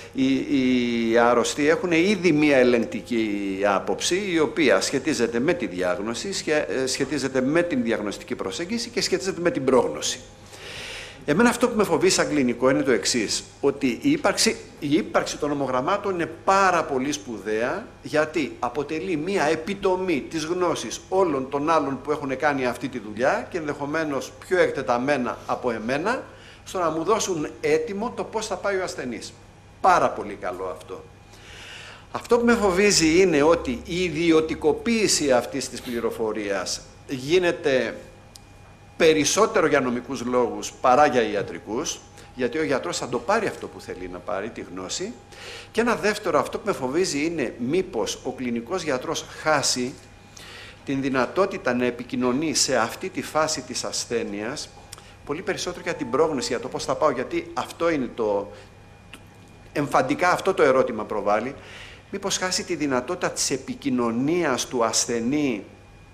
οι άρρωστοι έχουν ήδη μία ελεγκτική άποψη, η οποία σχετίζεται με τη διάγνωση, σχετίζεται με την διαγνωστική προσέγγιση και σχετίζεται με την πρόγνωση. Εμένα αυτό που με φοβεί σαν κλινικό είναι το εξής, ότι η ύπαρξη των νομογραμμάτων είναι πάρα πολύ σπουδαία, γιατί αποτελεί μία επιτομή της γνώσης όλων των άλλων που έχουν κάνει αυτή τη δουλειά και ενδεχομένως πιο εκτεταμένα από εμένα, στο να μου δώσουν έτοιμο το πώς θα πάει ο ασθενής. Πάρα πολύ καλό αυτό. Αυτό που με φοβίζει είναι ότι η ιδιωτικοποίηση αυτής της πληροφορίας γίνεται περισσότερο για νομικούς λόγους παρά για ιατρικούς, γιατί ο γιατρός θα το πάρει αυτό που θέλει να πάρει, τη γνώση. Και ένα δεύτερο, αυτό που με φοβίζει είναι μήπως ο κλινικός γιατρός χάσει την δυνατότητα να επικοινωνεί σε αυτή τη φάση της ασθένειας πολύ περισσότερο για την πρόγνωση, για το πώς θα πάω, γιατί αυτό είναι εμφαντικά αυτό το ερώτημα προβάλλει. Μήπως χάσει τη δυνατότητα της επικοινωνίας του ασθενή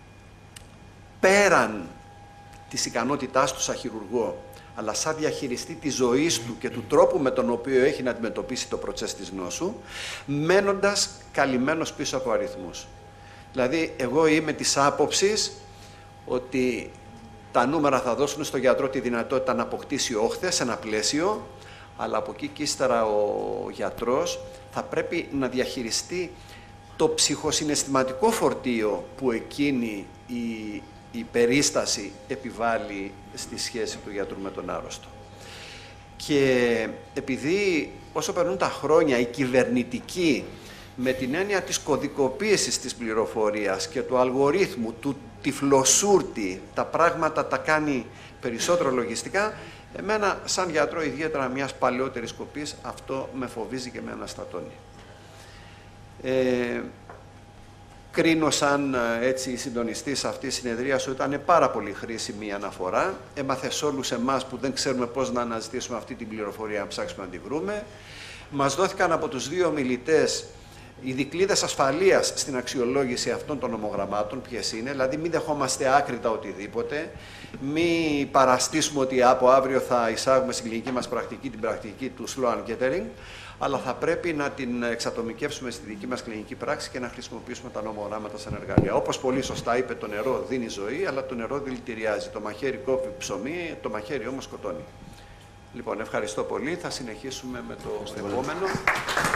πέραν της ικανότητάς του σαν χειρουργό, αλλά σαν διαχειριστή της ζωής του και του τρόπου με τον οποίο έχει να αντιμετωπίσει το προτσές της νόσου, μένοντας καλυμμένος πίσω από αριθμούς. Δηλαδή, εγώ είμαι της άποψης ότι τα νούμερα θα δώσουν στον γιατρό τη δυνατότητα να αποκτήσει όχθες σε ένα πλαίσιο, αλλά από εκεί και ύστερα ο γιατρός θα πρέπει να διαχειριστεί το ψυχοσυναισθηματικό φορτίο που εκείνη η περίσταση επιβάλλει στη σχέση του γιατρού με τον άρρωστο. Και επειδή όσο περνούν τα χρόνια οι κυβερνητικοί, με την έννοια της κωδικοποίησης της πληροφορίας και του αλγορίθμου, του τυφλοσούρτη, τα πράγματα τα κάνει περισσότερο λογιστικά, εμένα σαν γιατρό, ιδιαίτερα μιας παλαιότερης κοπής, αυτό με φοβίζει και με αναστατώνει. Κρίνω σαν έτσι συντονιστής αυτής της συνεδρίας ότι ήταν πάρα πολύ χρήσιμη η αναφορά. Έμαθε σε όλους εμάς που δεν ξέρουμε πώς να αναζητήσουμε αυτή την πληροφορία, να ψάξουμε να τη βρούμε. Μας δόθηκαν από τους δύο ομιλητές Οι δικλείδες ασφαλείας στην αξιολόγηση αυτών των νομογραμμάτων ποιες είναι, δηλαδή μην δεχόμαστε άκρητα οτιδήποτε, μην παραστήσουμε ότι από αύριο θα εισάγουμε στην κλινική μας πρακτική την πρακτική του slow and catering, αλλά θα πρέπει να την εξατομικεύσουμε στη δική μας κλινική πράξη και να χρησιμοποιήσουμε τα νομογράμματα σαν εργαλεία. Όπως πολύ σωστά είπε, το νερό δίνει ζωή, αλλά το νερό δηλητηριάζει. Το μαχαίρι κόβει ψωμί, το μαχαίρι όμως σκοτώνει. Λοιπόν, ευχαριστώ πολύ. Θα συνεχίσουμε με το επόμενο.